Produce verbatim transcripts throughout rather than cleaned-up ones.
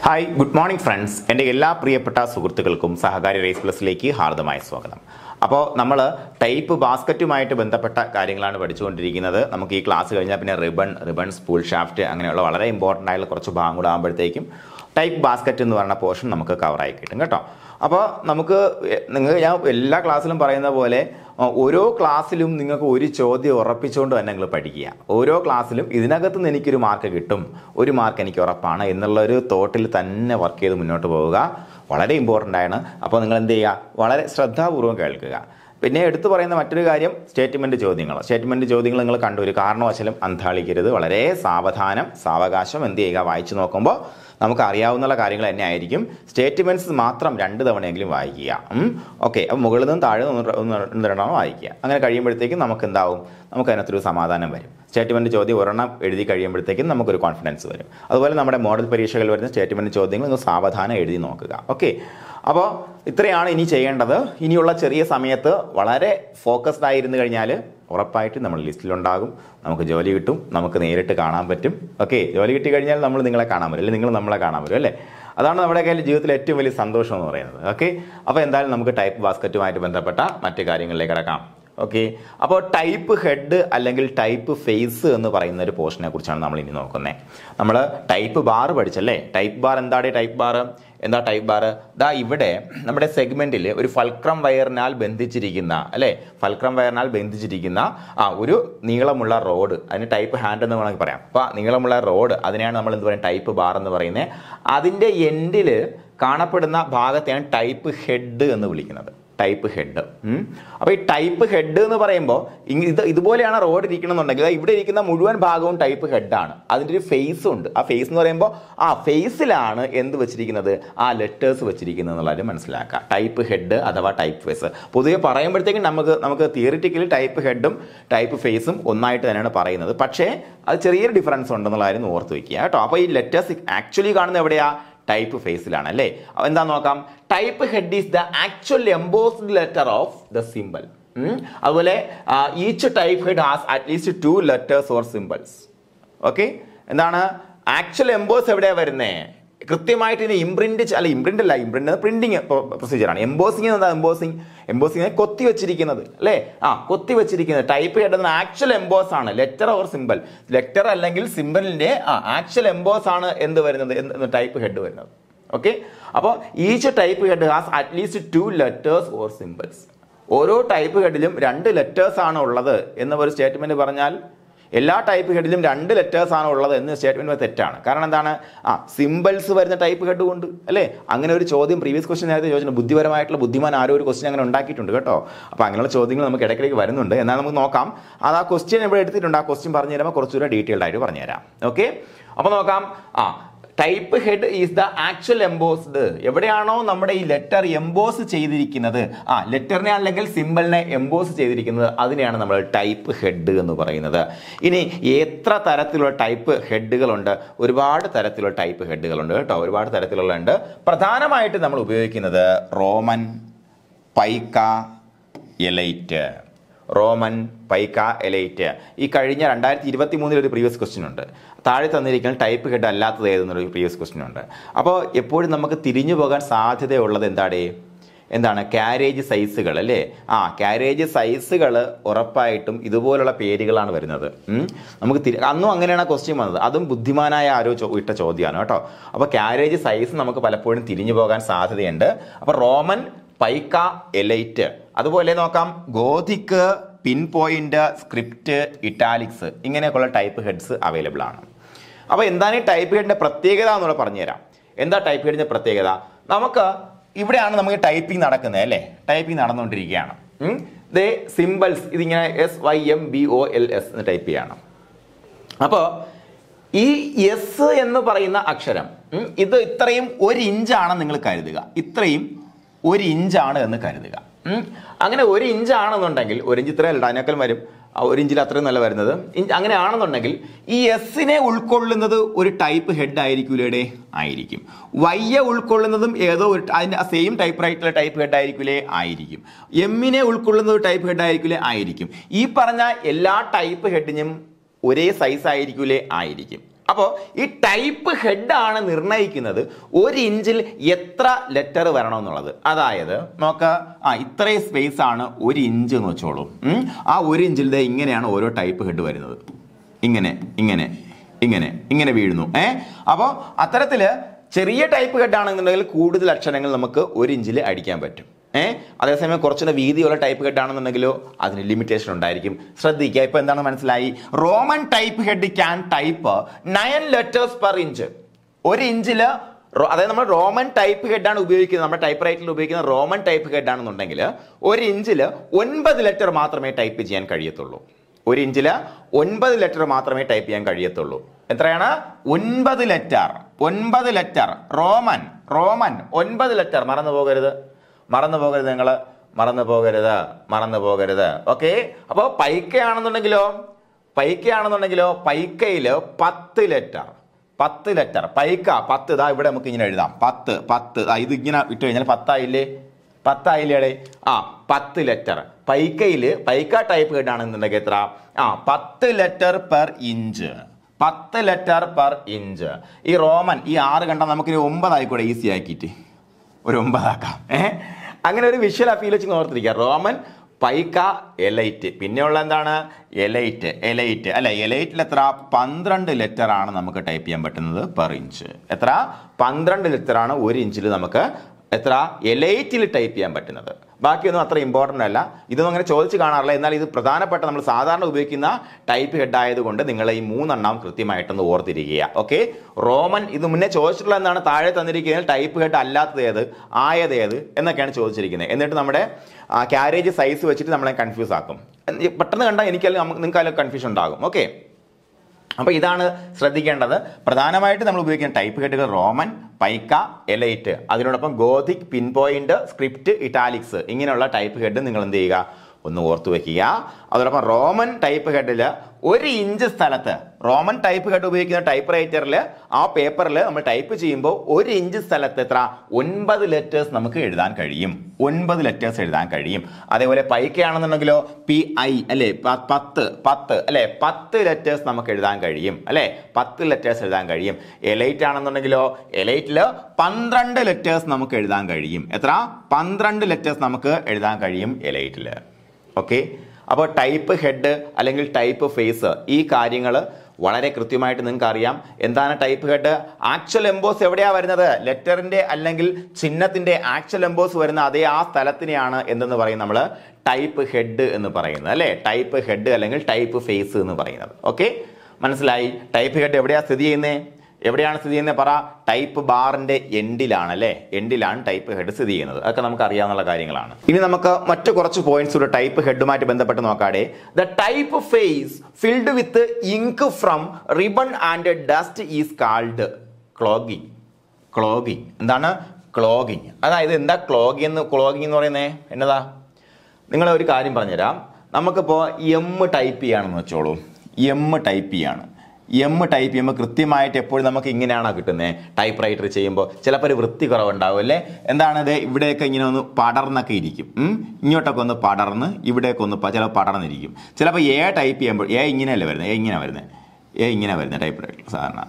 Hi good morning friends. എൻ്റെ എല്ലാ പ്രിയപ്പെട്ട സുഹൃത്തുക്കൾക്കും സഹകാരി റേസ് പ്ലസിലേക്ക് ഹാർദമായ സ്വാഗതം. അപ്പോൾ നമ്മൾ ടൈപ്പ് ബാസ്ക്കറ്റുമായിട്ട് ബന്ധപ്പെട്ട കാര്യങ്ങളാണ് പഠിച്ചുകൊണ്ടിരിക്കുന്നത്. നമുക്ക് ഈ ക്ലാസ് കഴിഞ്ഞാൽ പിന്നെ റിബൺ റിബൺ സ്പൂൾ ഷാഫ്റ്റ് അങ്ങനെയുള്ള വളരെ ഇമ്പോർട്ടൻ്റ് ആയിട്ടുള്ള കുറച്ച് ഭാഗം കൂടെ ആകുമ്പോഴത്തേക്കും ടൈപ്പ് ബാസ്ക്കറ്റ് എന്ന് പറയുന്ന പോർഷൻ നമുക്ക് കവറായി കിട്ടും കേട്ടോ. അപ്പോൾ നമുക്ക് നിങ്ങൾ ഞാൻ എല്ലാ ക്ലാസ്സിലും പറയുന്ന പോലെ ഓരോ ക്ലാസ്സിലും നിങ്ങൾക്ക് ഒരു ചോദ്യം ഉറപ്പിച്ചുകൊണ്ട് തന്നെ നിങ്ങൾ പഠിക്കുക. ഓരോ ക്ലാസ്സിലും ഇതിനകത്ത് നിന്ന് എനിക്കൊരു മാർക്ക് കിട്ടും, ഒരു മാർക്ക് എനിക്ക് ഉറപ്പാണ് എന്നുള്ളൊരു തോട്ടിൽ തന്നെ വർക്ക് ചെയ്ത് മുന്നോട്ട് പോവുക. വളരെ ഇമ്പോർട്ടൻ്റ് ആണ്. അപ്പോൾ നിങ്ങൾ എന്ത് ചെയ്യുക, വളരെ ശ്രദ്ധാപൂർവ്വം കേൾക്കുക. പിന്നെ എടുത്തു പറയുന്ന മറ്റൊരു കാര്യം സ്റ്റേറ്റ്മെൻറ്റ് ചോദ്യങ്ങൾ. സ്റ്റേറ്റ്മെൻറ്റ് ചോദ്യങ്ങൾ നിങ്ങൾ കണ്ടു ഒരു കാരണവശാലും അന്താളിക്കരുത്. വളരെ സാവധാനം സാവകാശം എന്ത് ചെയ്യുക, വായിച്ചു നോക്കുമ്പോൾ നമുക്ക് അറിയാവുന്ന കാര്യങ്ങൾ തന്നെ ആയിരിക്കും. സ്റ്റേറ്റ്മെൻറ്റ്സ് മാത്രം രണ്ട് തവണയെങ്കിലും വായിക്കുക. ഓക്കെ, അപ്പോൾ മുകളിൽ നിന്നും താഴെ ഒന്ന് രണ്ടാമത് വായിക്കുക. അങ്ങനെ കഴിയുമ്പോഴത്തേക്കും നമുക്ക് എന്താവും, നമുക്ക് അതിനകത്തൊരു സമാധാനം വരും. സ്റ്റേറ്റ്മെൻറ്റ് ചോദ്യം ഒരെണ്ണം എഴുതി കഴിയുമ്പോഴത്തേക്കും നമുക്കൊരു കോൺഫിഡൻസ് വരും. അതുപോലെ നമ്മുടെ മോഡൽ പരീക്ഷകളിൽ വരുന്ന സ്റ്റേറ്റ്മെൻറ്റ് ചോദ്യങ്ങൾ നിങ്ങൾ സാവധാനം എഴുതി നോക്കുക. ഓക്കെ, അപ്പോൾ ഇത്രയാണ് ഇനി ചെയ്യേണ്ടത്. ഇനിയുള്ള ചെറിയ സമയത്ത് വളരെ ഫോക്കസ്ഡ് ആയിരുന്നു കഴിഞ്ഞാൽ ഉറപ്പായിട്ട് നമ്മൾ ലിസ്റ്റിലുണ്ടാകും, നമുക്ക് ജോലി കിട്ടും, നമുക്ക് നേരിട്ട് കാണാൻ പറ്റും. ഓക്കെ, ജോലി കിട്ടി കഴിഞ്ഞാൽ നമ്മൾ നിങ്ങളെ കാണാൻ പറ്റും, അല്ലെങ്കിൽ നിങ്ങൾ നമ്മളെ കാണാൻ പറ്റും അല്ലേ. അതാണ് നമ്മുടെ കയ്യിൽ ജീവിതത്തിൽ ഏറ്റവും വലിയ സന്തോഷം എന്ന് പറയുന്നത്. ഓക്കെ, അപ്പോൾ എന്തായാലും നമുക്ക് ടൈപ്പ് ബാസ്ക്കറ്റുമായിട്ട് ബന്ധപ്പെട്ട മറ്റു കാര്യങ്ങളിലേക്ക് കിടക്കാം. ഓക്കെ, അപ്പോൾ ടൈപ്പ് ഹെഡ് അല്ലെങ്കിൽ ടൈപ്പ് ഫേസ് എന്ന് പറയുന്ന ഒരു പോർഷനെ കുറിച്ചാണ് നമ്മൾ ഇനി നോക്കുന്നത്. നമ്മൾ ടൈപ്പ് ബാർ പഠിച്ചല്ലേ. ടൈപ്പ് ബാർ എന്താണ്? ടൈപ്പ് ബാർ എന്താ? ടൈപ്പ് ബാർ ദാ ഇവിടെ നമ്മുടെ സെഗ്മെന്റിൽ ഒരു ഫൾക്രം വയറിനാൽ ബന്ധിച്ചിരിക്കുന്ന അല്ലേ, ഫൾക്രം വയറിനാൽ ബന്ധിച്ചിരിക്കുന്ന ആ ഒരു നീളമുള്ള റോഡ്, അതിന് ടൈപ്പ് ഹാൻഡ് എന്ന് വേണമെങ്കിൽ പറയാം. അപ്പോൾ നീളമുള്ള റോഡ് അതിനെയാണ് നമ്മൾ എന്ത് പറയുക, ടൈപ്പ് ബാർ എന്ന് പറയുന്നത്. അതിൻ്റെ എൻഡിൽ കാണപ്പെടുന്ന ഭാഗത്തെയാണ് ടൈപ്പ് ഹെഡ് എന്ന് വിളിക്കുന്നത്. Type head. അപ്പോൾ ഈ ടൈപ്പ് ഹെഡ് എന്ന് പറയുമ്പോൾ ഇത് ഇതുപോലെയാണ് റോഡ് ഇരിക്കണമെന്നുണ്ടെങ്കിൽ ഇവിടെ ഇരിക്കുന്ന മുഴുവൻ ഭാഗവും ടൈപ്പ് ഹെഡാണ്. അതിൻ്റെ ഒരു ഫേസ് ഉണ്ട്. ആ ഫേസ് എന്ന് പറയുമ്പോൾ ആ ഫേസിലാണ് എന്ത് വെച്ചിരിക്കുന്നത്, ആ ലെറ്റേഴ്സ് വെച്ചിരിക്കുന്നത് എന്നുള്ളത് മനസ്സിലാക്കുക. ടൈപ്പ് ഹെഡ് അഥവാ ടൈപ്പ് ഫേസ് പൊതുവെ പറയുമ്പോഴത്തേക്കും നമുക്ക് നമുക്ക് തിയറിറ്റിക്കലി ടൈപ്പ് ഹെഡും ടൈപ്പ് ഫേസും ഒന്നായിട്ട് തന്നെയാണ് പറയുന്നത്. പക്ഷേ അത് ചെറിയൊരു ഡിഫറൻസ് ഉണ്ടെന്നുള്ള കാര്യം ഓർത്ത് വയ്ക്കുക കേട്ടോ. അപ്പോൾ ഈ ലെറ്റേഴ്സ് ആക്ച്വലി കാണുന്നത് എവിടെയാ, ടൈപ്പ് ഫേസിലാണ് അല്ലേ. എന്താ നോക്കാം. Type head is the actual embossed letter of the symbol. അതുപോലെ each type head has at least two letters or symbols. Okay, എന്താണ് ആക്ച്വൽ എംബോസ് എവിടെയാണ് വരുന്നത്, കൃത്യമായിട്ട് ഇതിന് ഇംപ്രിന്റ് അല്ല, ഇംപ്രിന്റ് അല്ല, ഇംപ്രിന്റ് പ്രിന്റിങ് പ്രൊസീജിയറാണ്. എംബോസിംഗ് എന്താ, എംബോസിംഗ് എംബോസിംഗ് കൊത്തി വെച്ചിരിക്കുന്നത് അല്ലേ. ആ കൊത്തി വെച്ചിരിക്കുന്നത് ടൈപ്പ് ഹെഡ് എന്ന ആക്ച്വൽ എംബോസ് ആണ്, ലെറ്റർ ഓർ സിമ്പിൾ. ലെറ്റർ അല്ലെങ്കിൽ സിമ്പിളിന്റെ ആ ആക്ച്വൽ എംബോസ് ആണ് എന്ത് വരുന്നത്, ടൈപ്പ് ഹെഡ് വരുന്നത്. ഓക്കെ, അപ്പോൾ each type head has at least two letters or symbols. ഓരോ ടൈപ്പ് ഹെഡിലും രണ്ട് ലെറ്റേഴ്സ് ആണ് ഉള്ളത് എന്ന ഒരു സ്റ്റേറ്റ്മെന്റ് പറഞ്ഞാൽ എല്ലാ ടൈപ്പ് ഹെഡിലും രണ്ട് ലെറ്റേഴ്സ് ആണ് ഉള്ളത് എന്ന് സ്റ്റേറ്റ്മെന്റ് തെറ്റാണ്. കാരണം എന്താണ്, ആ സിമ്പിൾസ് വരുന്ന ടൈപ്പ് ഹെഡ് കൊണ്ട് അല്ലേ. അങ്ങനെ ഒരു ചോദ്യം പ്രീവിയസ് ക്വസ്റ്റ്യൻ നേരത്തെ ചോദിച്ചു, ബുദ്ധിപരമായിട്ടുള്ള ബുദ്ധിമാൻ ആരോ ഒരു ക്വസ്റ്റ്യൻ അങ്ങനെ ഉണ്ടാക്കിയിട്ടുണ്ട് കേട്ടോ. അപ്പോൾ അങ്ങനെയുള്ള ചോദ്യങ്ങൾ നമുക്ക് ഇടയ്ക്കിടയ്ക്ക് വരുന്നുണ്ട്. എന്നാൽ നമുക്ക് നോക്കാം. അത് ആ ക്വസ്റ്റ്യൻ ഇവിടെ എടുത്തിട്ടുണ്ട്. ആ ക്വസ്റ്റ്യൻ പറഞ്ഞു തരുമ്പോൾ കുറച്ചുകൂടെ ഡീറ്റെയിൽഡ് ആയിട്ട് പറഞ്ഞുതരാം. ഓക്കെ, അപ്പോൾ നോക്കാം. ആ type head is the actual embossed. എവിടെയാണോ നമ്മുടെ ഈ ലെറ്റർ എംബോസ് ചെയ്തിരിക്കുന്നത്, ആ ലെറ്ററിനെ അല്ലെങ്കിൽ സിമ്പിളിനെ എംബോസ് ചെയ്തിരിക്കുന്നത്, അതിനെയാണ് നമ്മൾ ടൈപ്പ് ഹെഡ് എന്ന് പറയുന്നത്. ഇനി എത്ര തരത്തിലുള്ള ടൈപ്പ് ഹെഡുകളുണ്ട്? ഒരുപാട് തരത്തിലുള്ള ടൈപ്പ് ഹെഡുകളുണ്ട് കേട്ടോ. ഒരുപാട് തരത്തിലുള്ളുണ്ട്. പ്രധാനമായിട്ട് നമ്മൾ ഉപയോഗിക്കുന്നത് Roman, pica, elite. Roman, pica, elite. ഈ കഴിഞ്ഞ രണ്ടായിരത്തി ഇരുപത്തി മൂന്നിൽ ഒരു പ്രീവിയസ് ക്വസ്റ്റ്യൻ ഉണ്ട്. താഴെ തന്നിരിക്കുന്ന ടൈപ്പ് ഹെഡ് അല്ലാത്തത് ഏതെന്നൊരു പ്രീവിയസ് ക്വസ്റ്റ്യൻ ഉണ്ട്. അപ്പോൾ എപ്പോഴും നമുക്ക് തിരിഞ്ഞു പോകാൻ സാധ്യതയുള്ളത് എന്താണ് എന്താണ് ക്യാരേജ് സൈസുകൾ അല്ലേ. ആ ക്യാരേജ് സൈസുകൾ ഉറപ്പായിട്ടും ഇതുപോലുള്ള പേരുകളാണ് വരുന്നത്. നമുക്ക് തിരി അന്നും അങ്ങനെയാണ് ക്വസ്റ്റ്യൻ വന്നത്. അതും ബുദ്ധിമാനായ ആരോ ഇട്ട ചോദ്യമാണ് കേട്ടോ. അപ്പോൾ ക്യാരേജ് സൈസ് നമുക്ക് പലപ്പോഴും തിരിഞ്ഞു പോകാൻ സാധ്യതയുണ്ട്. അപ്പോൾ റോമൻ, പൈക്ക, എലൈറ്റ്. അതുപോലെ നോക്കാം Gothic, pin point, script, italics, ഇങ്ങനെയൊക്കെയുള്ള ടൈപ്പ് ഹെഡ്സ് അവൈലബിൾ ആണ്. അപ്പോൾ എന്താണ് ഈ ടൈപ്പ് ഹെഡിന്റെ പ്രത്യേകത എന്നുള്ളത് പറഞ്ഞുതരാം. എന്താ ടൈപ്പ് ഹെഡിന്റെ പ്രത്യേകത? നമുക്ക് ഇവിടെയാണ് നമുക്ക് ടൈപ്പിംഗ് നടക്കുന്നത് അല്ലേ. ടൈപ്പിംഗ് നടന്നുകൊണ്ടിരിക്കുകയാണ്. ദേ സിമ്പിൾസ് ഇതിങ്ങനെ S Y M B O L S എന്ന് ടൈപ്പ് ചെയ്യണം. അപ്പോൾ ഈ എസ് എന്ന് പറയുന്ന അക്ഷരം ഇത് ഇത്രയും ഒരു ഇഞ്ചാണ് നിങ്ങൾ കരുതുക. ഇത്രയും ഒരു ഇഞ്ചാണ് എന്ന് കരുതുക. അങ്ങനെ ഒരു ഇഞ്ചാണെന്നുണ്ടെങ്കിൽ ഒരു ഇഞ്ച് ഇത്രയല്ല, അതിനേക്കാൾ വരും. ഒരു ഇഞ്ചിൽ അത്രയും നല്ല വരുന്നത്. അങ്ങനെ ആണെന്നുണ്ടെങ്കിൽ ഈ എസിനെ ഉൾക്കൊള്ളുന്നത് ഒരു ടൈപ്പ് ഹെഡ് ആയിരിക്കൂലേ? ആയിരിക്കും. വൈയെ ഉൾക്കൊള്ളുന്നതും ഏതോ ഒരു അതിൻ്റെ സെയിം ടൈപ്പ് റൈറ്റുള്ള ടൈപ്പ് ഹെഡ് ആയിരിക്കൂലേ? ആയിരിക്കും. എമ്മിനെ ഉൾക്കൊള്ളുന്നത് ഒരു ടൈപ്പ് ഹെഡ് ആയിരിക്കൂലേ? ആയിരിക്കും. ഈ പറഞ്ഞ എല്ലാ ടൈപ്പ് ഹെഡിനും ഒരേ സൈസ് ആയിരിക്കൂലേ? ആയിരിക്കും. അപ്പോൾ ഈ ടൈപ്പ് ഹെഡ് ആണ് നിർണ്ണയിക്കുന്നത് ഒരു ഇഞ്ചിൽ എത്ര ലെറ്റർ വരണമെന്നുള്ളത്. അതായത് നോക്ക, ആ ഇത്രയും സ്പേസ് ആണ് ഒരു ഇഞ്ച് എന്ന് വെച്ചോളൂ. ആ ഒരു ഇഞ്ചിൽ ഇങ്ങനെയാണ് ഓരോ ടൈപ്പ് ഹെഡ് വരുന്നത്. ഇങ്ങനെ ഇങ്ങനെ ഇങ്ങനെ ഇങ്ങനെ വീഴുന്നു. ഏഹ് അപ്പോൾ അത്തരത്തില് ചെറിയ ടൈപ്പ് ഹെഡ് ആണെന്നുണ്ടെങ്കിൽ കൂടുതൽ അക്ഷരങ്ങൾ നമുക്ക് ഒരു ഇഞ്ചിൽ അടിക്കാൻ പറ്റും. ഏഹ് അതേസമയം കുറച്ചുകൂടെ വീതിയുള്ള ടൈപ്പ് ഹെഡ് ആണെന്നുണ്ടെങ്കിലോ അതിന് ലിമിറ്റേഷൻ ഉണ്ടായിരിക്കും. ശ്രദ്ധിക്കുക, ഇപ്പൊ എന്താണ് മനസ്സിലായി? Roman type head can type nine letters per inch. ഒരു ഇഞ്ചില്, അതായത് നമ്മൾ റോമൻ ടൈപ്പ് ഹെഡ് ആണ് ഉപയോഗിക്കുന്നത്, നമ്മുടെ ടൈപ്പ് റൈറ്ററിൽ ഉപയോഗിക്കുന്ന റോമൻ ടൈപ്പ് ഹെഡ് ആണെന്നുണ്ടെങ്കിൽ ഒരു ഇഞ്ചില് ഒൻപത് ലെറ്റർ മാത്രമേ ടൈപ്പ് ചെയ്യാൻ കഴിയത്തുള്ളൂ. ഒരു ഇഞ്ചില് ഒൻപത് ലെറ്റർ മാത്രമേ ടൈപ്പ് ചെയ്യാൻ കഴിയത്തുള്ളൂ. എത്രയാണ്? ഒൻപത് ലെറ്റർ. ഒൻപത് ലെറ്റർ റോമൻ റോമൻ ഒൻപത് ലെറ്റർ. മറന്നു പോകരുത്, മറന്നു പോകരുത്, നിങ്ങൾ മറന്നു പോകരുത്, മറന്നു പോകരുത്. ഓക്കെ. അപ്പോൾ പൈക്കയാണെന്നുണ്ടെങ്കിലോ പൈക്കയാണെന്നുണ്ടെങ്കിലോ പൈക്കയില് പത്ത് ലെറ്റർ. പത്ത് ലെറ്റർ പൈക്ക പത്ത്. ഇതാ ഇവിടെ നമുക്ക് ഇങ്ങനെ എഴുതാം. പത്ത് പത്ത് ഇത് ഇങ്ങനെ ഇട്ട് കഴിഞ്ഞാൽ പത്തായില്ലേ? പത്തായില്ലേ? ആ പത്ത് ലെറ്റർ. പൈക്കയില് പൈക്ക ടൈപ്പ് ഹെഡ് ആണെന്നുണ്ടെങ്കിൽ എത്ര? ആ പത്ത് ലെറ്റർ പെർ ഇഞ്ച്. പത്ത് ലെറ്റർ പെർ ഇഞ്ച്. ഈ റോമൻ ഈ ആറ് കണ്ടാൽ നമുക്കിനി ഒമ്പതായിക്കൂടെ ഈസി ആക്കിയിട്ട് ഒരു ഒമ്പതാക്കാം. ഏഹ് അങ്ങനെ ഒരു വിഷ്വൽ അഫീൽ വെച്ച് ഓർത്തിരിക്കുക. Roman, pica, elite. പിന്നെയുള്ള എന്താണ്? എലൈറ്റ്. എലൈറ്റ് അല്ലെ? എലൈറ്റിൽ എത്ര? പന്ത്രണ്ട് ലെറ്റർ ആണ് നമുക്ക് ടൈപ്പ് ചെയ്യാൻ പറ്റുന്നത് പെർ ഇഞ്ച്. എത്ര? പന്ത്രണ്ട് ലെറ്റർ ആണ് ഒരു ഇഞ്ചിൽ നമുക്ക് എത്ര എലൈറ്റിൽ ടൈപ്പ് ചെയ്യാൻ പറ്റുന്നത്. ബാക്കിയൊന്നും അത്ര ഇമ്പോർട്ടൻ്റ് അല്ല. ഇതൊന്നും അങ്ങനെ ചോദിച്ച് കാണാറില്ല. എന്നാൽ ഇത് പ്രധാനപ്പെട്ട നമ്മൾ സാധാരണ ഉപയോഗിക്കുന്ന ടൈപ്പ് ഹെഡ് ആയതുകൊണ്ട് നിങ്ങൾ ഈ മൂന്നെണ്ണം കൃത്യമായിട്ടൊന്ന് ഓർത്തിരിക്കുക. ഓക്കെ. റോമൻ ഇത് മുന്നേ ചോദിച്ചിട്ടുള്ള എന്താണ്? താഴെ തന്നിരിക്കുന്നത് ടൈപ്പ് ഹെഡ് അല്ലാത്തത് ഏത്, ആയത് ഏത് എന്നൊക്കെയാണ് ചോദിച്ചിരിക്കുന്നത്. എന്നിട്ട് നമ്മുടെ ക്യാരേജ് സൈസ് വെച്ചിട്ട് നമ്മളെ കൺഫ്യൂസ് ആക്കും. പെട്ടെന്ന് കണ്ടാൽ എനിക്കല്ല നിങ്ങൾക്ക് അതിൽ കൺഫ്യൂഷൻ ഉണ്ടാകും. ഓക്കെ. അപ്പോൾ ഇതാണ് ശ്രദ്ധിക്കേണ്ടത്. പ്രധാനമായിട്ട് നമ്മൾ ഉപയോഗിക്കുന്ന ടൈപ്പ് ഹെഡുകൾ റോമൻ, പൈക്ക, എലൈറ്റ്. അതിനോടൊപ്പം Gothic, pin point, script, italics ഇങ്ങനെയുള്ള ടൈപ്പ് ഹെഡ് നിങ്ങൾ എന്ത് ചെയ്യുക? ഒന്ന് ഓർത്തു വെക്കുക. അതോടൊപ്പം റോമൻ ടൈപ്പ് ഹെഡിൽ ഒരു ഇഞ്ച് സ്ഥലത്ത്, റോമൻ ടൈപ്പ് ഹെഡ് ഉപയോഗിക്കുന്ന ടൈപ്പ് റൈറ്ററിൽ ആ പേപ്പറിൽ നമ്മൾ ടൈപ്പ് ചെയ്യുമ്പോൾ ഒരു ഇഞ്ച് സ്ഥലത്ത് എത്ര? ഒൻപത് ലെറ്റേഴ്സ് നമുക്ക് എഴുതാൻ കഴിയും. ഒൻപത് ലെറ്റേഴ്സ് എഴുതാൻ കഴിയും. അതേപോലെ പൈക്കയാണെന്നുണ്ടെങ്കിലോ പി ഐ അല്ലെ? പത്ത് പത്ത് അല്ലെ? പത്ത് ലെറ്റേഴ്സ് നമുക്ക് എഴുതാൻ കഴിയും അല്ലെ? പത്ത് ലെറ്റേഴ്സ് എഴുതാൻ കഴിയും. എലൈറ്റ് ആണെന്നുണ്ടെങ്കിലോ എലൈറ്റില് പന്ത്രണ്ട് ലെറ്റേഴ്സ് നമുക്ക് എഴുതാൻ കഴിയും. എത്ര? പന്ത്രണ്ട് ലെറ്റേഴ്സ് നമുക്ക് എഴുതാൻ കഴിയും എലൈറ്റില്. ഓക്കെ. അപ്പോൾ ടൈപ്പ് ഹെഡ് അല്ലെങ്കിൽ ടൈപ്പ് ഫേസ് ഈ കാര്യങ്ങൾ വളരെ കൃത്യമായിട്ട് നിങ്ങൾക്ക് അറിയാം. എന്താണ് ടൈപ്പ് ഹെഡ്? ആക്ച്വൽ എംബോസ് എവിടെയാ വരുന്നത്? ലെറ്ററിന്റെ അല്ലെങ്കിൽ ചിഹ്നത്തിന്റെ ആക്ച്വൽ എംബോസ് വരുന്ന അതേ ആ സ്ഥലത്തിനെയാണ് എന്തെന്ന് പറയും നമ്മൾ? ടൈപ്പ് ഹെഡ് എന്ന് പറയുന്നത് അല്ലെ? ടൈപ്പ് ഹെഡ് അല്ലെങ്കിൽ ടൈപ്പ് ഫേസ് എന്ന് പറയുന്നത്. ഓക്കെ, മനസ്സിലായി? ടൈപ്പ് ഹെഡ് എവിടെയാ സ്ഥിതി ചെയ്യുന്നത്? എവിടെയാണ് സ്ഥിതി ചെയ്യുന്നത്? പറ. ടൈപ്പ് ബാറിന്റെ എൻഡിലാണ് അല്ലെ? എൻഡിലാണ് ടൈപ്പ് ഹെഡ് സ്ഥിതി ചെയ്യുന്നത്. അതൊക്കെ നമുക്ക് അറിയാവുന്ന കാര്യങ്ങളാണ്. ഇനി നമുക്ക് മറ്റു കുറച്ച് പോയിന്റ്സ് കൂടെ ടൈപ്പ് ഹെഡുമായിട്ട് ബന്ധപ്പെട്ട് നോക്കാടെ. The type face filled with ink from ribbon and dust is called clogging. Clogging എന്താണ്? ക്ലോഗിങ്. അതായത് എന്താ ക്ലോഗിങ് എന്ന് ക്ലോഗിങ് എന്ന് പറയുന്നത്? എന്നതാ? നിങ്ങളെ ഒരു കാര്യം പറഞ്ഞുതരാം. നമുക്കിപ്പോൾ എം ടൈപ്പ് ചെയ്യുകയാണെന്ന് വെച്ചോളൂ. എം ടൈപ്പ് ചെയ്യാണ്. എം ടൈപ്പ് ചെയ്യുമ്പോൾ കൃത്യമായിട്ട് എപ്പോഴും നമുക്ക് ഇങ്ങനെയാണോ കിട്ടുന്നത്? ടൈപ്പ് റൈറ്റർ ചെയ്യുമ്പോൾ ചിലപ്പോൾ ഒരു വൃത്തി കുറവുണ്ടാവും അല്ലേ? എന്താണത്? ഇവിടെയൊക്കെ ഇങ്ങനെ ഒന്ന് പടർന്നൊക്കെ ഇരിക്കും. ഇങ്ങോട്ടൊക്കെ ഒന്ന് പടർന്ന് ഇവിടെയൊക്കെ ഒന്ന് ചിലപ്പോൾ പടർന്നിരിക്കും. ചിലപ്പോൾ എ ടൈപ്പ് ചെയ്യുമ്പോൾ എ ഇങ്ങനെയല്ലേ വരുന്നത്? എ ഇങ്ങനെ വരുന്നത് എ ഇങ്ങനെ വരുന്നത് ടൈപ്പ് റൈറ്റർ സാധാരണ.